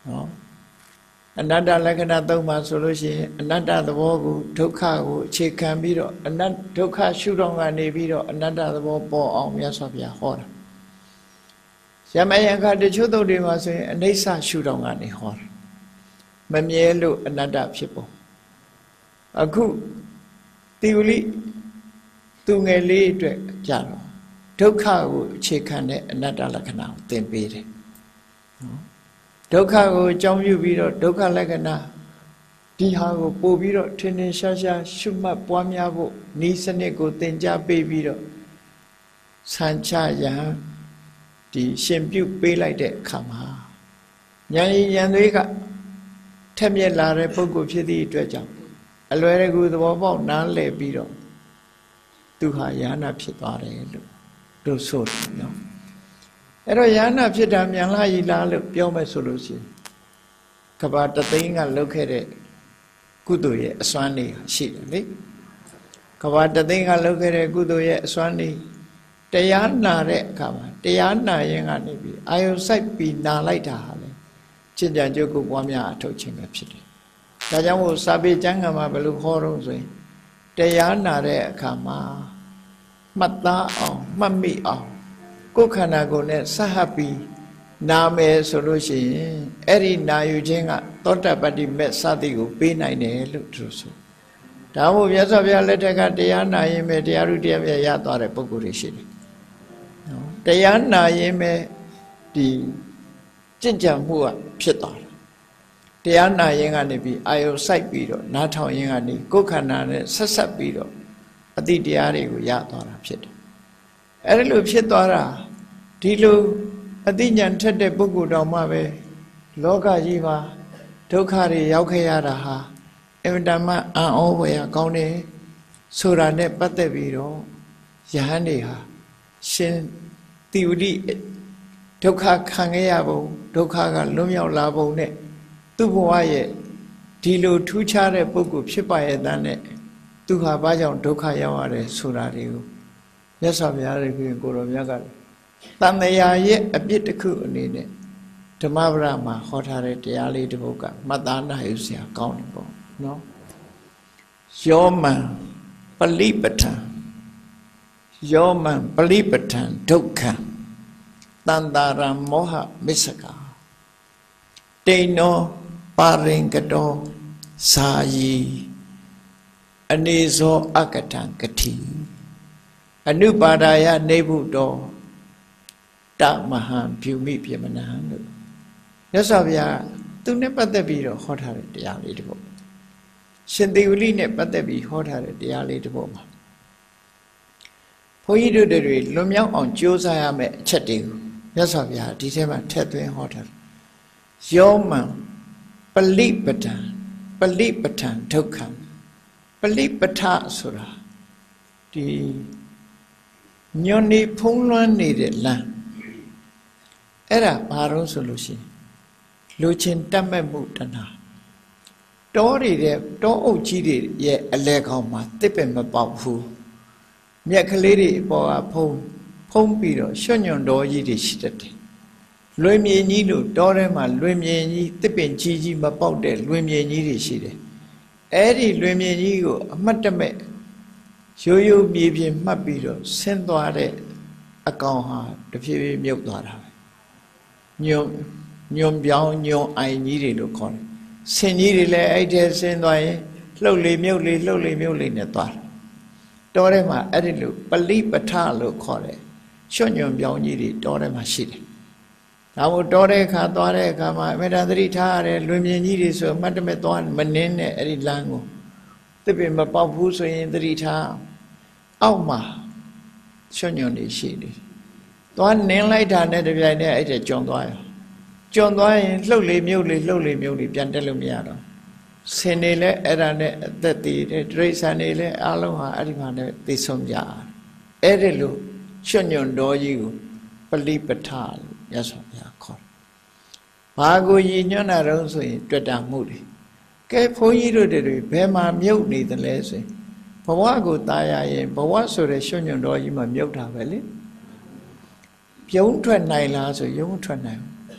နော်အနတ္တလက္ခဏာသုံးပါဆိုလို့ရှိရင်အနတ္တသဘောကိုဒုက္ခကိုအခြေခံပြီးတော့အနတ္တဒုက္ခရှုထောင့်ကနေပြီးတော့အနတ္တသဘောပေါ်အောင်မြတ်စွာဘုရားဟောတာယမယံခတချို့သုတ်တွေမှာဆိုရင်အနိစ္စရှုထောင့်ကနေဟောတာမမြဲလို့အနတ္တဖြစ်ပုံအခုတိဝလိသူငယ်လေးအတွက်ကြတော့ဒုက္ခကိုအခြေခံတဲ့အနတ္တလက္ခဏာကိုသင်ပေးတယ်ဒုက္ခကိုအကြောင်းပြုပြီးတော့ဒုက္ခလက္ခဏာဒီဟာကိုပို့ပြီးတော့ထင်ထင်ရှားရှားရှုမှတ်ပွားများဖို့ဤစနစ်ကိုသင်ကြားပေးပြီးတော့ဆံချရန်ဒီရှင်ပြုပေးလိုက်တဲ့အခါမှာဉာဏ်ရည်ဉာဏ်သွေးကထက်မြက်လာတဲ့ပုဂ္ဂိုလ်ဖြစ်သည့်အတွက်ကြောင့်အလွယ်တကူသဘောပေါက်နားလည်ပြီးတော့သူဟာယန္နာဖြစ်သွားတယ်လို့တို့ဆိုတယ်နော်အဲ့တော့ယန္နာဖြစ်တာမြန်လာရီလားလို့ပြောမယ်ဆိုလို့ရှိရင်ကဘာတသိန်းကလုတ်ခဲ့တဲ့ကုသိုလ်ရဲ့အစွမ်းနေရှိတယ်လေကဘာတသိန်းကလုတ်ခဲ့တဲ့ကုသိုလ်ရဲ့အစွမ်းနေတရားနာတဲ့အခါမှာတရားနာရင်ကနေပြီးအာယုစိုက်ပြီးနာလိုက်တာဟာလေကျင့်ကြံကြုတ်ကိုပွားများအထောက်ခြင်းပဲဖြစ်တယ်ဒါကြောင့်မို့စာပေကျမ်းဂန်မှာဘယ်လိုခေါ်တော့ဆိုရင်တရားနာတဲ့အခါမှာမှတ်သားအောင်မှတ်မိအောင်ကိုယ်ခန္ဓာကိုယ်နဲ့ဆက်ဟပ်ပြီးနာမယ်ဆိုလို့ရှိရင်အဲ့ဒီနာယူခြင်းကသောတပတ္တိမေစသည်ကိုပေးနိုင်တယ်လို့သူဆိုဒါမို့မြတ်စွာဘုရားလက်ထက်ကတရားနာရင်ပဲတရားဥတရားပြရသွားတဲ့ပုဂ္ဂိုလ်တွေရှိတယ်နော်တရားနာရင်ပဲဒီကြင်ကြံမှုကဖြစ်သွားတယ်တရားနာရင်ကနေပြီးအာယုစိုက်ပြီးတော့နားထောင်ရင်ကနေကိုယ်ခန္ဓာနဲ့ဆက်ဆက်ပြီးတော့အတိတရားတွေကိုရသွားတာဖြစ်တယ်အဲ့ဒီလိုဖြစ်သွားတာဒီလိုအတိညာထက်တဲ့ပုဂ္ဂိုလ်တော်မှပဲလောကကြီးမှာဒုက္ခတွေရောက်ခဲ့ရတာဟာအင်မတန်မှအံ့ဩဖွယ်ကောင်းတယ်ဆိုတာနဲ့ပတ်သက်ပြီးတော့ယဟန်တွေဟာရှင်တိဝတိဒုက္ခခံခဲ့ရပုံဒုက္ခကလွတ်မြောက်လာပုံနဲ့သူ့ဘဝရဲ့ဒီလိုထူးခြားတဲ့ပုဂ္ဂိုလ်ဖြစ်ပါရဲ့တန်းနဲ့သူဟာဘာကြောင့်ဒုက္ခရောက်ရတယ်ဆိုတာတွေကိုမြတ်စွာဘုရားရဲ့ကိုယ်တော်မြတ်ကတန်မြာရဲ့အပြစ်တစ်ခုအနေနဲ့ဓမ္မပဒမှာဟောထားတဲ့တရားလေးတစ်ပုဒ်ကမှတ်သားနိုင်စရာကောင်းတယ်ပေါ့နော်ယောမံပလိပဋ္ဌံယောမံပလိပဋ္ဌံဒုက္ခံတန္တာရမောဟမစ္စကတိန်နောပါရင်ကတောစာယီအနေဇောအကတံကတိအနုပါဒာယနေဘုတောတမဟံပြုမိပြမနံလို့မြတ်စွာဘုရားသူနဲ့ပတ်သက်ပြီးတော့ဟောထားတဲ့တရားလေးတစ်ပုဒ်ရှင်သေဝလိနဲ့ပတ်သက်ပြီးဟောထားတဲ့တရားလေးတစ်ပုဒ်မှာဘုန်းကြီးတို့တွေလွန်မြောက်အောင်ကြိုးစားရမယ့်အချက်တွေကိုမြတ်စွာဘုရားဒီထဲမှာထည့်သွင်းဟောထားတယ်ယောမံပလိပဋ္ဌံပလိပဋ္ဌံဒုက္ခံပလိပဋ္ဌဆိုတာဒီညွန်နေဖုံးလွှမ်းနေတဲ့လမ်းအဲ့ဒါဘာလို့ဆိုလို့ရှိရင်လူချင်းတတ်မဲ့မှုတဏှာတောတွေတဲ့တောအုပ်ကြီးတွေရဲ့အလဲခေါင်းမှာတစ်ပင်မပေါက်ဘူးမြက်ကလေးတွေအပေါ်ကဖုံးဖုံးပြီးတော့ရွှွညွန်တော်ကြီးတွေရှိတတ်တယ်လွင်မြေကြီးလို့တောထဲမှာလွင်မြေကြီးတစ်ပင်ကြီးကြီးမပေါက်တဲ့လွင်မြေကြီးတွေရှိတယ်အဲ့ဒီလွင်မြေကြီးကိုအမှတ်တမဲ့ရိုးရိုးမြေပြင်မှတ်ပြီးတော့ဆင်းသွားတဲ့အကောင်ဟာတဖြည်းဖြည်းမြုပ်သွားတာပဲညွန်ညွန်ပြောင်းညွန်အိုင်ကြီးတွေလို့ခေါ်တယ်ဆင်ကြီးတွေလည်းအဲ့ထဲဆင်းသွားရင်လှုပ်လေမြုပ်လေလှုပ်လေမြုပ်လေနဲ့သွားတယ်တောထဲမှာအဲ့ဒီလိုပလိပဋ္ဌလို့ခေါ်တယ်ရွှွညွန်ပြောင်းကြီးတွေတောထဲမှာရှိတယ်ဒါမို့တောတဲ့အခါသွားတဲ့အခါမှာအမေတသတိထားရတယ်လွင်မြင်ကြီးတွေဆိုမှတ်တမဲ့သွားမနှင်းနဲ့အဲ့ဒီလမ်းကိုတစ်ပင်မပေါက်ဘူးဆိုရင်သတိထားအောက်မှာရွှွညွန်တွေရှိတယ်သွားနင်းလိုက်တာနဲ့တပြိုင်တည်းအဲ့ဒါကျွံသွားရကျွံသွားရင်လှုပ်လေမြုပ်လေလှုပ်လေမြုပ်လေပြန်တက်လို့မရတော့ဆင်နေလဲအဲ့ဒါနဲ့အသက်တည်တယ်တိရစ္ဆာန်တွေလည်းအလုံးဟာအဲ့ဒီမှာနဲ့သိဆုံးကြအဲ့ဒီလိုရွှွညွန်တော်ကြီးကိုပလိပဋ္ဌလို့ရသော်ဗျာခေါ်ဘာကိုရည်ညွှန်းတာတော့ဆိုရင်တွေ့တာမှုတွေကဲဘုန်းကြီးတို့တွေဘယ်မှာမြုပ်နေသလဲဆိုရင်ဘဝကိုตายရရင်ဘဝဆိုတဲ့ရွှွညွန်တော်ကြီးမှာမြုပ်တာပဲလေပြုံးထွက်နိုင်လားဆိုရုံးထွက်နိုင်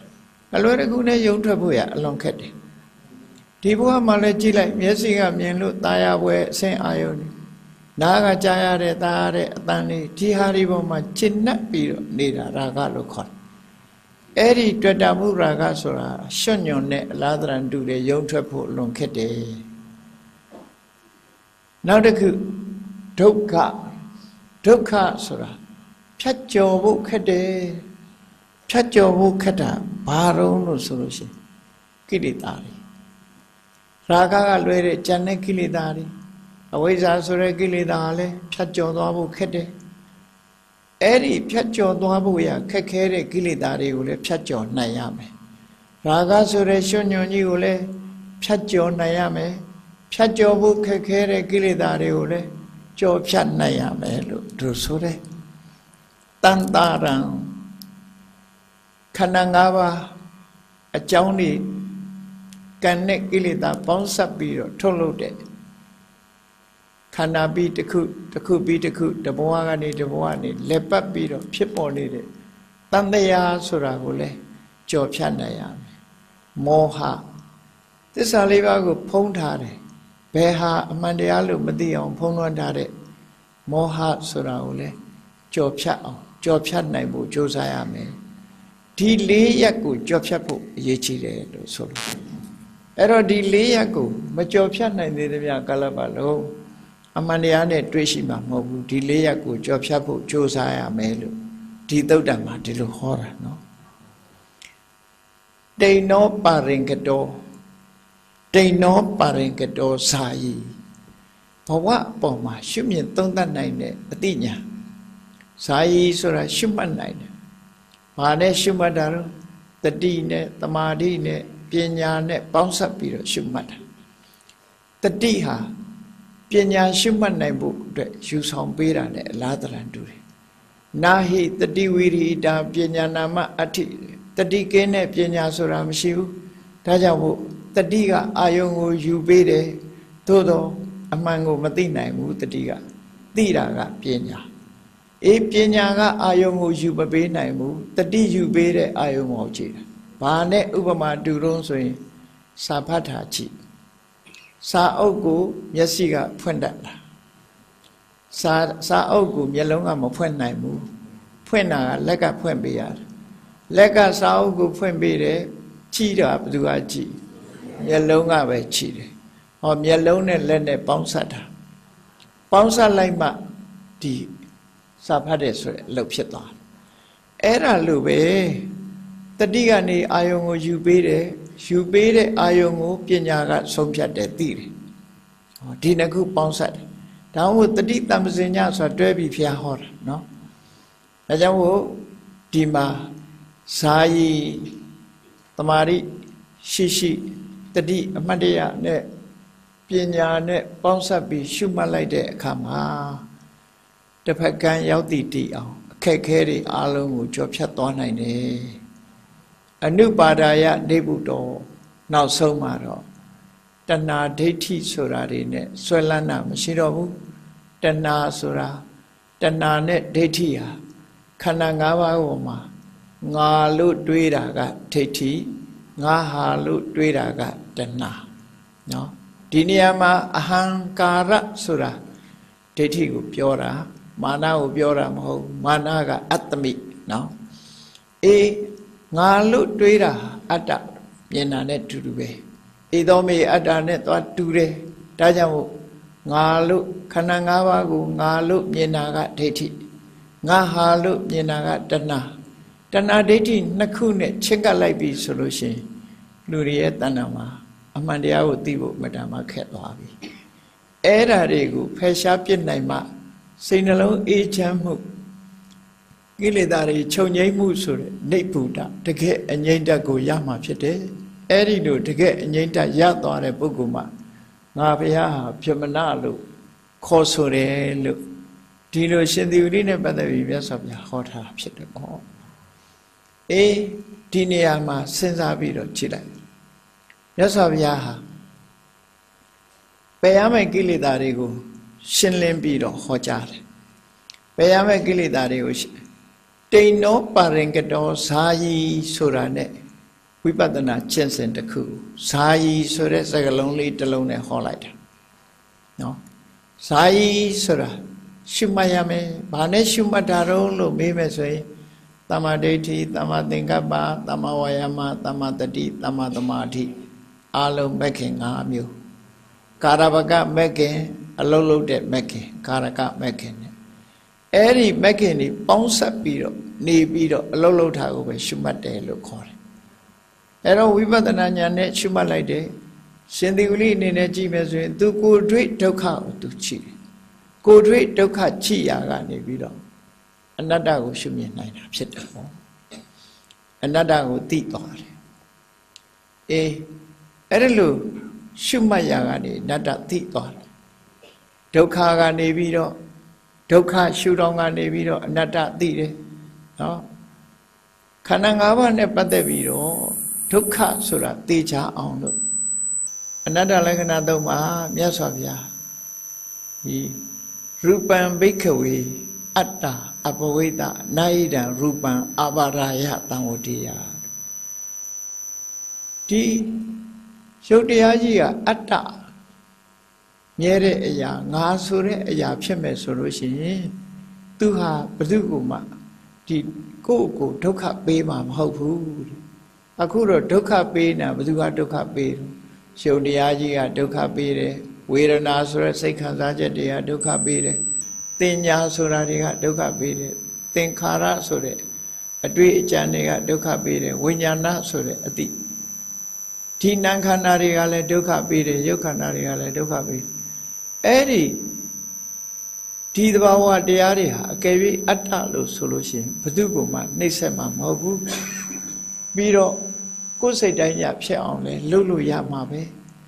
အလွယ်တကူနဲ့ယုံထွက်ဖို့ရအလွန်ခက်တယ်ဒီဘဝမှာလည်းကြည့်လိုက်မျက်စိကမြင်လို့ตาရပွဲအဆင်းအာယုန်နားကကြားရတဲ့ตาရတဲ့အတန်လေးဒီဟာဒီပေါ်မှာကျင့်နှက်ပြီးတော့နေတာရာဂလို့ခေါ်တယ်အဲ့ဒီတွေ့တာမှုရာဂဆိုတာရွှွညွန်နဲ့အလားတရန်တူတဲ့ယုံထွက်ဖို့အလွန်ခက်တယ်နောက်တစ်ခုဒုက္ခဒုက္ခဆိုတာဖြတ်ကျော်ဖို့ခက်တယ်ဖြတ်ကျော်ဖို့ခက်တာဘာတော့လို့ဆိုလို့ရှိရင်ကိလေသာတွေရာဂကလွဲတဲ့ဉာဏ်နဲ့ကိလေသာတွေအဝိဇ္ဇာဆိုတဲ့ကိလေသာလည်းဖြတ်ကျော်သွားဖို့ခက်တယ်အဲ့ဒီဖြတ်ကျော်သွားဖို့ရခက်ခဲတဲ့ကိလေသာတွေကိုလည်းဖြတ်ကျော်နိုင်ရမယ်ရာဂဆိုတဲ့ရွှွညွန်ကြီးကိုလည်းဖြတ်ကျော်နိုင်ရမယ်ဖြတ်ကျော်ဖို့ခက်ခဲတဲ့ကိလေသာတွေကိုလည်းကျော်ဖြတ်နိုင်ရမယ်လို့သူဆိုတဲ့တန်တာရံခန္ဓာ၅ပါးအကြောင်းတွေကံနဲ့ကိလေသာပေါင်းစပ်ပြီးတော့ထုတ်လုပ်တဲ့ခန္ဓာပြီးတစ်ခုတစ်ခုပြီးတစ်ခုတဘဝကနေတဘဝနေလက်ပတ်ပြီးတော့ဖြစ်ပေါ်နေတဲ့တန်တရားဆိုတာကိုလည်းကြော်ဖြတ်နိုင်ရမယ်မောဟသစ္စာလေးပါးကိုဖုံးထားတယ်ဘယ်ဟာအမှန်တရားလို့မသိအောင်ဖုံးလွှမ်းထားတဲ့မောဟဆိုတာကိုလည်းကြော်ဖြတ်အောင်ကြော်ဖြတ်နိုင်ဖို့ကြိုးစားရမယ်ဒီလေးရက်ကိုကြော်ဖြတ်ဖို့အရေးကြီးတယ်လို့ဆိုလို့အဲ့တော့ဒီလေးရက်ကိုမကြော်ဖြတ်နိုင်သေးတဲ့မြတ်ကာလပတ်လုံးအမှန်တရားနဲ့တွေ့ရှိမှာမဟုတ်ဘူးဒီလေးရက်ကိုကြော်ဖြတ်ဖို့ကြိုးစားရမယ်လို့ဒီသုတ်တံမှာဒီလိုဟောတာနော်တိန်နောပါရင်ကတောတိန်နောပါရင်ကတောဇာယီဘဝအပေါ်မှာရှုမြင်သုံးသပ်နိုင်တဲ့အသိဉာဏ်ဇာယီဆိုတာရှုမှတ်နိုင်တယ်ဘာနဲ့ရှုမှတ်တာတော့တတိနဲ့တမာတိနဲ့ပညာနဲ့ပေါင်းစပ်ပြီးတော့ရှုမှတ်တာတတိဟာပညာရှုမှတ်နိုင်ဖို့အတွက်ယူဆောင်ပေးတာနဲ့အလားတန်တူတယ်နာဟိတတိဝိရိတာပညာနာမအဋ္ဌိတတိကင်းတဲ့ပညာဆိုတာမရှိဘူးဒါကြောင့်မို့တတိကအာယုံကိုယူပေးတယ်သို့တော့အမှန်ကိုမသိနိုင်ဘူးတတိကသိတာကပညာအေးပညာကအာယုံကိုယူမပေးနိုင်ဘူးတတိယူပေးတဲ့အာယုံကိုကြည့်တာဘာနဲ့ဥပမာတူတော့ဆိုရင်စာဖတ်တာကြည့်စာအုပ်ကိုမျက်စိကဖွင့်တတ်လားစာစာအုပ်ကိုမျက်လုံးကမဖွင့်နိုင်ဘူးဖွင့်တာကလက်ကဖွင့်ပေးရတယ်လက်ကစာအုပ်ကိုဖွင့်ပေးတယ်ကြည့်တာဘယ်သူကကြည့်မျက်လုံးကပဲကြည့်တယ်ဟောမျက်လုံးနဲ့လက်နဲ့ပေါင်းစပ်တာပေါင်းစပ်လိုက်မှဒီစာဖတ်တယ်ဆိုတဲ့အလုပ်ဖြစ်သွားတယ်အဲ့ဒါလို့ပဲတတိကနေအာယုံကိုယူပေးတယ်ယူပေးတဲ့အာယုံကိုပညာကဆုံးဖြတ်တယ်သိတယ်ဟောဒီနှစ်ခုပေါင်းစပ်တယ်ဒါမှမဟုတ်တတိတမ္ပစဉ္ညဆိုတာတွဲပြီးဖျားဟောတာနော်ဒါကြောင့်မို့ဒီမှာဇာယီတမာရိရှိရှိတတိအမှတ်တရနဲ့ပညာနဲ့ပေါင်းစပ်ပြီးရှုမှတ်လိုက်တဲ့အခါမှာတစ်ဖက်ကံရောက်တည်တည်အောင်အခက်ခဲတွေအလုံးကိုကျော်ဖြတ်သွားနိုင်တယ်အနုပါဒာယနေဗုတောနောက်ဆုံးမှာတော့တဏှာဒိဋ္ဌိဆိုတာတွေနဲ့ဆွဲလန်းတာမရှိတော့ဘူးတဏှာဆိုတာတဏှာနဲ့ဒိဋ္ဌိဟာခန္ဓာ၅ပါးပေါ်မှာငါလို့တွေးတာကဒိဋ္ဌိငါဟာလို့တွေးတာကတဏှာနော်ဒီနေရာမှာအဟံကာရဆိုတာဒိဋ္ဌိကိုပြောတာမာနကိုပြောတာမဟုတ်မာနကအတ္တမိနော်အေးငါလို့တွေးတာအတ္တမြင်တာနဲ့တူတူပဲဧသောမေအတ္တနဲ့သွားတူတယ်ဒါကြောင့်ငါလို့ခန္ဓာ၅ပါးကိုငါလို့မြင်တာကဒိဋ္ဌိငါဟာလို့မြင်တာကတဏှာတဏှာဒိဋ္ဌိနှစ်ခုနဲ့ချက်ကပ်လိုက်ပြီဆိုလို့ရှိရင်လူတွေရဲ့တဏ္ဍာမှာအမှန်တရားကိုသိဖို့မတန်မှခက်သွားပြီအဲ့ဓာတွေကိုဖယ်ရှားပြစ်နိုင်မှစိတ်နှလုံးအေးချမ်းမှုကိလေသာတွေချုပ်ငြိမ်းမှုဆိုတဲ့နိဗ္ဗုဒ္ဓတကယ်အငြိမ့်တက်ကိုရမှာဖြစ်တယ်အဲ့ဒီလိုတကယ်အငြိမ့်တက်ရသွားတဲ့ပုဂ္ဂိုလ်မှာငါဘုရားဟာပြမနာလို့ခေါ်ဆိုတယ်လို့ဒီလိုရှင်သေဝိနဲ့ပတ်သက်ပြီးမြတ်စွာဘုရားဟောထားတာဖြစ်တယ်ပေါ့အေးဒီနေရာမှာစဉ်းစားပြီးတော့ကြည့်လိုက်မြတ်စွာဘုရားဟာပယ်ရမယ့်ကိလေသာတွေကိုရှင်းလင်းပြီးတော့ဟောကြားတယ်ပယ်ရမယ့်ကိလေသာတွေကိုတိန်နောပါရင်ကတောဇာယီဆိုတာနဲ့ဝိပဿနာကျင့်စဉ်တစ်ခုဇာယီဆိုတဲ့စကားလုံးလေးတစ်လုံးနဲ့ဟောလိုက်တာနော်ဇာယီဆိုတာရှုမှတ်ရမယ်ဘာနဲ့ရှုမှတ်တာတော့လို့မေးမယ်ဆိုရင်သမ္မာဒိဋ္ဌိသမ္မာသင်္ကပ္ပသမ္မာဝါယာမသမ္မာတတိသမ္မာသမာဓိအလုံးမဂ်ခင်၅မျိုးကာရပကမဂ်ခင်အလုံးလုံးတဲ့မဂ်ခင်ကာရကမဂ်ခင်နဲ့အဲ့ဒီမဂ်ခင်นี่ပေါင်းဆက်ပြီးတော့နေပြီးတော့အလုံးလုံးထားကိုပဲရှုမှတ်တယ်လို့ခေါ်တယ်အဲ့တော့ဝိပဿနာဉာဏ်နဲ့ရှုမှတ်လိုက်တယ်ရှင်သေဝလိအနေနဲ့ကြည့်မယ်ဆိုရင်သူကိုယ်တွေ့ဒုက္ခကိုသူကြည့်တယ်ကိုယ်တွေ့ဒုက္ခကြည့်ရကနေပြီးတော့အနတ္တကိုရှုမြင်နိုင်တာဖြစ်တယ်ပေါ့အနတ္တကိုသိသွားတယ်အေးအဲ့ဒါလို့ရှုမှတ်ရကနေအနတ္တသိသွားတယ်ဒုက္ခကနေပြီးတော့ဒုက္ခရှုတော့ကနေပြီးတော့အနတ္တသိတယ်နော်ခန္ဓာ၅ပါးနဲ့ပတ်သက်ပြီးတော့ဒုက္ခဆိုတာသိချအောင်လို့အနတ္တလက္ခဏာသုံးပါမြတ်စွာဘုရားဒီရူပံဘိက္ခဝေအတ္တအပဝိဒနာယိတံရူပံအပါရာယတံဝတိယဒီရုပ်တရားကြီးကအတ္တမြဲတဲ့အရာငါဆိုတဲ့အရာဖြစ်မဲ့ဆိုလို့ရှိရင်သူဟာဘယ်သူ့ကိုမှဒီကိုယ့်ကိုဒုက္ခပေးမှာမဟုတ်ဘူးအခုတော့ဒုက္ခပေးနေတာဘယ်သူကဒုက္ခပေးတယ်ရုပ်တရားကြီးကဒုက္ခပေးတယ်ဝေဒနာဆိုတဲ့စိတ်ခံစားချက်တွေကဒုက္ခပေးတယ်တင်ညာဆိုတာတွေကဒုက္ခပေးတယ်သင်္ခါရဆိုတဲ့အတွေ့အကြံတွေကဒုက္ခပေးတယ်ဝိညာဏဆိုတဲ့အတိဒီနာခန္ဓာတွေကလည်းဒုက္ခပေးတယ်ရုပ်ခန္ဓာတွေကလည်းဒုက္ခပေးတယ်အဲ့ဒီဒီသဘာဝတရားတွေဟာအကယ်၍အတ္တလို့ဆိုလို့ရှိရင်ဘယ်သူ့ကိုမှနှိမ့်ဆက်မှာမဟုတ်ဘူးပြီးတော့ကိုယ်စိတ်တိုင်းရဖြစ်အောင်လဲလုပ်လို့ရမှာပဲ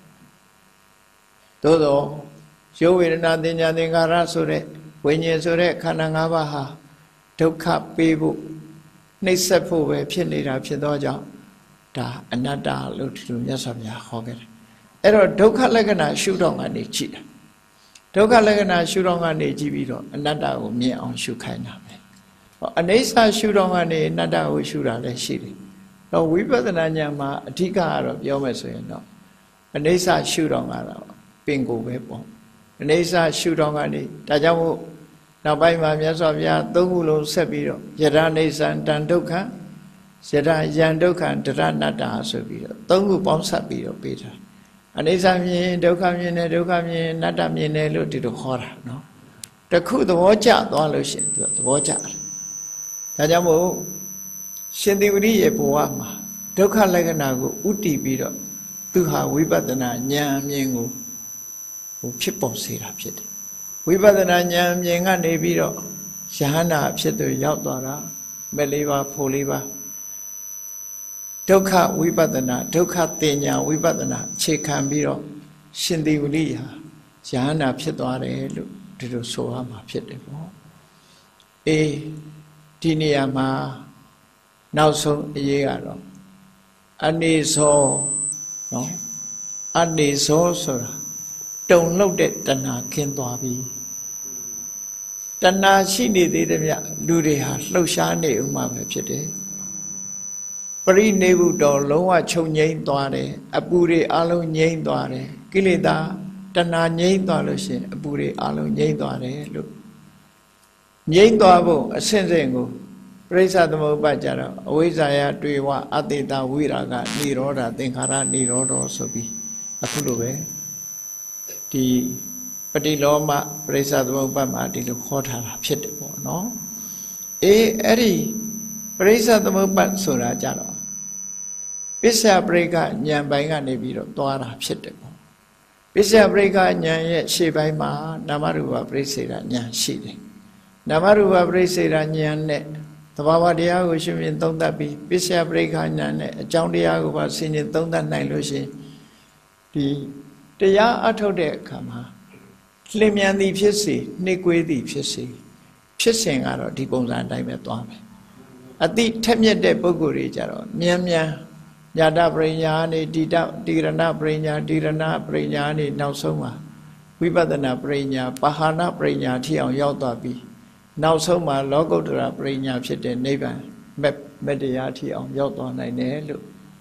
သို့တော့ရုပ်ဝေဒနာသင်ညာသင်္ခါရဆိုတဲ့ဝိညာဉ်ဆိုတဲ့ခန္ဓာ၅ပါးဟာဒုက္ခပေးဖို့နှိမ့်ဆက်ဖို့ပဲဖြစ်နေတာဖြစ်သောကြောင့်ဒါအနတ္တလို့ဒီလိုမြတ်စွာဘုရားဟောခဲ့တယ်အဲ့တော့ဒုက္ခလက္ခဏာရှုတော့ကနေကြည့်တာဒုက္ခလက္ခဏာရှုတော့ကနေကြည့်ပြီးတော့အနတ္တကိုမြင်အောင်ရှုခိုင်းတာပဲဟောအနိစ္စရှုတော့ကနေအနတ္တကိုရှုတာလည်းရှိတယ်တော့ဝိပဿနာဉာဏ်မှာအဓိကကတော့ပြောမယ်ဆိုရင်တော့အနိစ္စရှုတော့ကတော့ပင်ကိုပဲပေါ့အနိစ္စရှုတော့ကနေဒါကြောင့်မို့နောက်ပိုင်းမှာမြတ်စွာဘုရားသုံးခုလုံးဆက်ပြီးတော့ယရနိစ္စံတန်ဒုက္ခယရယံဒုက္ခဒရဏတ္တာဆိုပြီးတော့သုံးခုပေါင်းဆက်ပြီးတော့ပေးတာအနိစ္စမြင်ဒုက္ခမြင်တယ်ဒုက္ခမြင်အနတ္တမြင်တယ်လို့ဒီလိုခေါ်တာနော်တခုသဘောကျသွားလို့ရှိရင်သူသဘောကျတယ်ဒါကြောင့်မို့ရှင်သေဝရိရဲ့ဘဝမှာဒုက္ခလက္ခဏာကိုဥတည်ပြီးတော့သူဟာဝိပဿနာဉာဏ်အမြင်ကိုဟိုဖြစ်ပေါ်စေတာဖြစ်တယ်ဝိပဿနာဉာဏ်အမြင်ကနေပြီးတော့ယဟန္တာဖြစ်သူရောက်သွားတာမဲ့လေးပါဖို့လေးပါဒုက္ခဝိပဿနာဒုက္ခတင်ညာဝိပဿနာအခြေခံပြီးတော့ရှင်သေဝလိဟာယဟန္တာဖြစ်သွားတယ်လို့ဒီလိုဆိုရမှာဖြစ်တယ်ပေါ့အေးဒီနေရာမှာနောက်ဆုံးအရေးကတော့အနေသောနော်အနေသောဆိုတာတုံလှုပ်တဲ့တဏှာခင်းသွားပြီတဏှာရှိနေသေးတယ်ဗျလူတွေဟာလှုပ်ရှားနေဥမှာပဲဖြစ်တယ်ပရိနိဗ္ဗုတောလုံးဝချုပ်ငြိမ်းသွားတယ်အပူတွေအလုံးငြိမ်းသွားတယ်ကိလေသာတဏှာငြိမ်းသွားလို့ရှိရင်အပူတွေအလုံးငြိမ်းသွားတယ်လို့ငြိမ်းသွားဖို့အစဉ်စဉ်ကိုပရိစ္ဆသမုပ္ပါဒ်ကြတော့အဝိဇ္ဇာယတွေ့ဝအတေတဝိရာဂနိရောဓသင်္ခါရနိရောဓဆိုပြီးအခုလိုပဲဒီပฏิလောမပရိစ္ဆသမုပ္ပါဒ်မှာဒီလိုခေါ်ထားတာဖြစ်တယ်ပေါ့နော်အေးအဲ့ဒီပရိစ္ဆသမုပ္ပါဒ်ဆိုတာကြတော့ပစ္စယပရိက္ခဉာဏ်ပိုင်းကနေပြီးတော့သွားတာဖြစ်တယ်ပေါ့ပစ္စယပရိက္ခဉာဏ်ရဲ့ရှေ့ပိုင်းမှာနာမရူပပရိစ္ဆေဒဉာဏ်ရှိတယ်နာမရူပပရိစ္ဆေဒဉာဏ်နဲ့သဘာဝတရားကိုရှုမြင်သုံးသပ်ပြီးပစ္စယပရိက္ခဉာဏ်နဲ့အကြောင်းတရားကိုပါဆင်ခြင်သုံးသပ်နိုင်လို့ရှိရင်ဒီတရားအထုတ်တဲ့အခါမှာလျင်မြန်သည်ဖြစ်စေနှိကွေးသည်ဖြစ်စေဖြစ်စဉ်ကတော့ဒီပုံစံအတိုင်းပဲသွားမယ်အတိထက်မြက်တဲ့ပုဂ္ဂိုလ်တွေကြတော့မြန်မြန်ညာတပရိညာနေတိတတိရဏပရိညာတိရဏပရိညာနေနောက်ဆုံးမှာဝိပဿနာပရိညာပါဟာနပရိညာထိအောင်ရောက်သွားပြီးနောက်ဆုံးမှာလောကုတ္တရာပရိညာဖြစ်တဲ့နိဗ္ဗာန်မက်တရားထိအောင်ရောက်သွားနိုင်တယ်လို့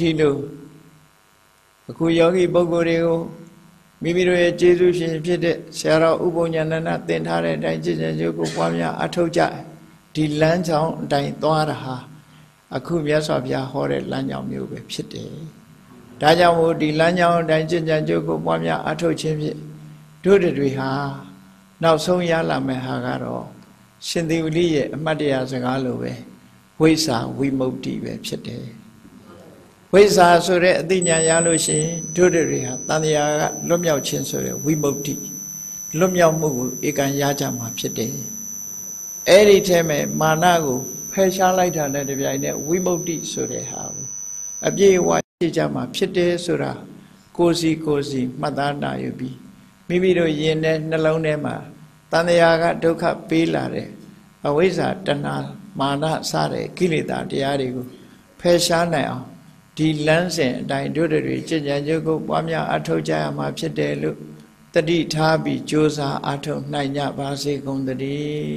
ဒီလိုအခုယောဂီပုဂ္ဂိုလ်တွေကိုမိမိတို့ရဲ့ကျေးဇူးရှင်ဖြစ်တဲ့ဆရာတော်ဥပုံညာဏသင်ထားတဲ့အတိုင်းကျင့်ကြံကြိုးကိုပွားများအထောက်ကြဒီလမ်းကြောင်းအတိုင်းသွားတာဟာအခုမြတ်စွာဘုရားဟောတဲ့လမ်းကြောင်းမျိုးပဲဖြစ်တယ်။ဒါကြောင့်မို့ဒီလမ်းကြောင်းအတိုင်းကျင့်ကြံကြိုးကိုပွားများအထောက်ခြင်းဖြင့်တို့တွေဟာနောက်ဆုံးရလာမယ့်ဟာကတော့ရှင်သေဝလိရဲ့အမှတ်တရစကားလိုပဲဝိဇ္ဇာဝိမု ക്തി ပဲဖြစ်တယ်။ဝိဇ္ဇာဆိုတဲ့အသိဉာဏ်ရလို့ရှိရင်တို့တွေဟာတန်တရားကလွတ်မြောက်ခြင်းဆိုတဲ့ဝိမု ക്തി လွတ်မြောက်မှုကိုဧကံရကြမှာဖြစ်တယ်။အဲ့ဒီထဲမှာမာနကိုဖယ်ရှားလိုက်တာနဲ့တပြိုင်နက်ဝိမု ക്തി ဆိုတဲ့ဟာကိုအပြည့်အဝရှိကြမှာဖြစ်တယ်ဆိုတာကိုယ်စီကိုယ်စီမှတ်သားနိုင်ယူပြီးမိမိတို့ယင်တဲ့နှလုံးထဲမှာတန်တရားကဒုက္ခပေးလာတဲ့အဝိဇ္ဇာတဏှာမာနစတဲ့ကိလေသာတရားတွေကိုဖယ်ရှားနိုင်အောင်ဒီလမ်းစဉ်အတိုင်းတို့တွေကျင့်ကြံကြိုးကိုပွားများအထောက်ကြရမှာဖြစ်တယ်လို့တတိထားပြီးကြိုးစားအထောက်နိုင်ကြပါစေကုန်သတည်း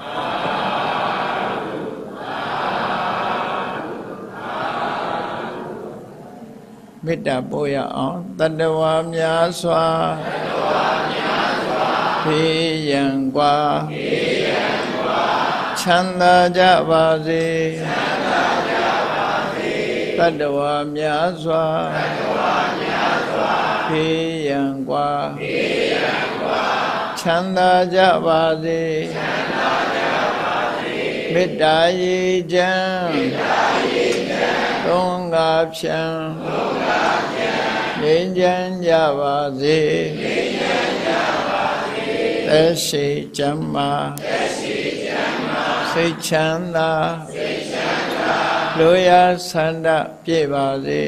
မေတ္တာပို့ရအောင်တတ္တဝါများစွာဖေးရန်กว่าချမ်းသာကြပါစေတတ္တဝါများစွာဖေးရန်กว่าချမ်းသာကြပါစေမေတ္တာရေချမ်းသုံးငါဖြံငြိမ်းချမ်းကြပါစေသက်ရှိချမ်းသာစိတ်ချမ်းသာလိုရာဆန္ဒပြည့်ပါစေ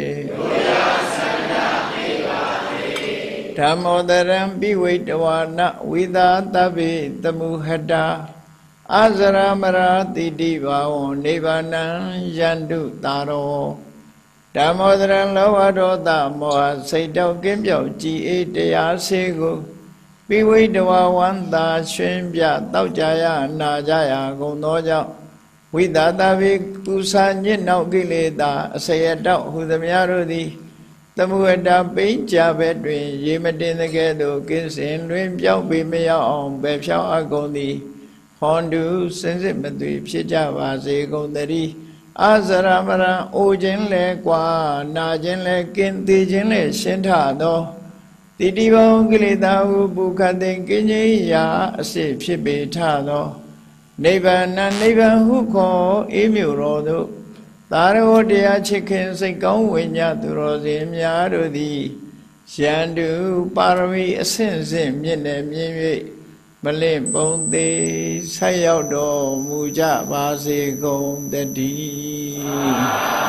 ဓမ္မောတရံပိဝိတဝါနဝိသာတဗ္ဗေတမုဟတာအာဇရမရာတိတိဘာဝံနိဗ္ဗာနံယန္တုတာရောဓမ္မောတရံလောဘဒေါသမောဟစိတ်တောက်ကင်းပြောက်ကြည်အေးတရားစေကိုပိဝိတဝါဝန္တာရှင်ပြတောက်ကြရနာကြရကုန်သောကြောင့်ဝိသာတဗေကုသညစ်နောက်ကိလေသာအစရတောက်ဟူသမျှတို့သည်သမုဝတ္တပိဉ္ကြဘက်တွင်ရေမတင်တဲ့ကဲ့သို့ကင်းစင်လွင်ပြောက်ပေမရောက်အောင်ပဲဖြောင်းအပ်ကုန်သည်ဟွန်တုစင်စစ်မသွေဖြစ်ကြပါစေကုန်သတည်းအာဇရမရံအိုခြင်းလဲကွာနာခြင်းလဲကင်းသေးခြင်းလဲရှင်းထသောတိတိဘုံကိလေသာဟုပုခတ်သိကင်းကြီးရာအစစ်ဖြစ်ပေထသောနိဗ္ဗာန်နိဗ္ဗာန်ဟုခေါ်အေးမြို့တော်သို့သာရဝတရားချစ်ခင်စိတ်ကောင်းဝိညာသူတော်စင်များတို့သည်ရန်တုပါရမီအဆင့်ဆင့်မြင့်နေမြင့်၍မလင့်ပုံသေးဆက်ရောက်တော်မူကြပါစေကုန်တည်း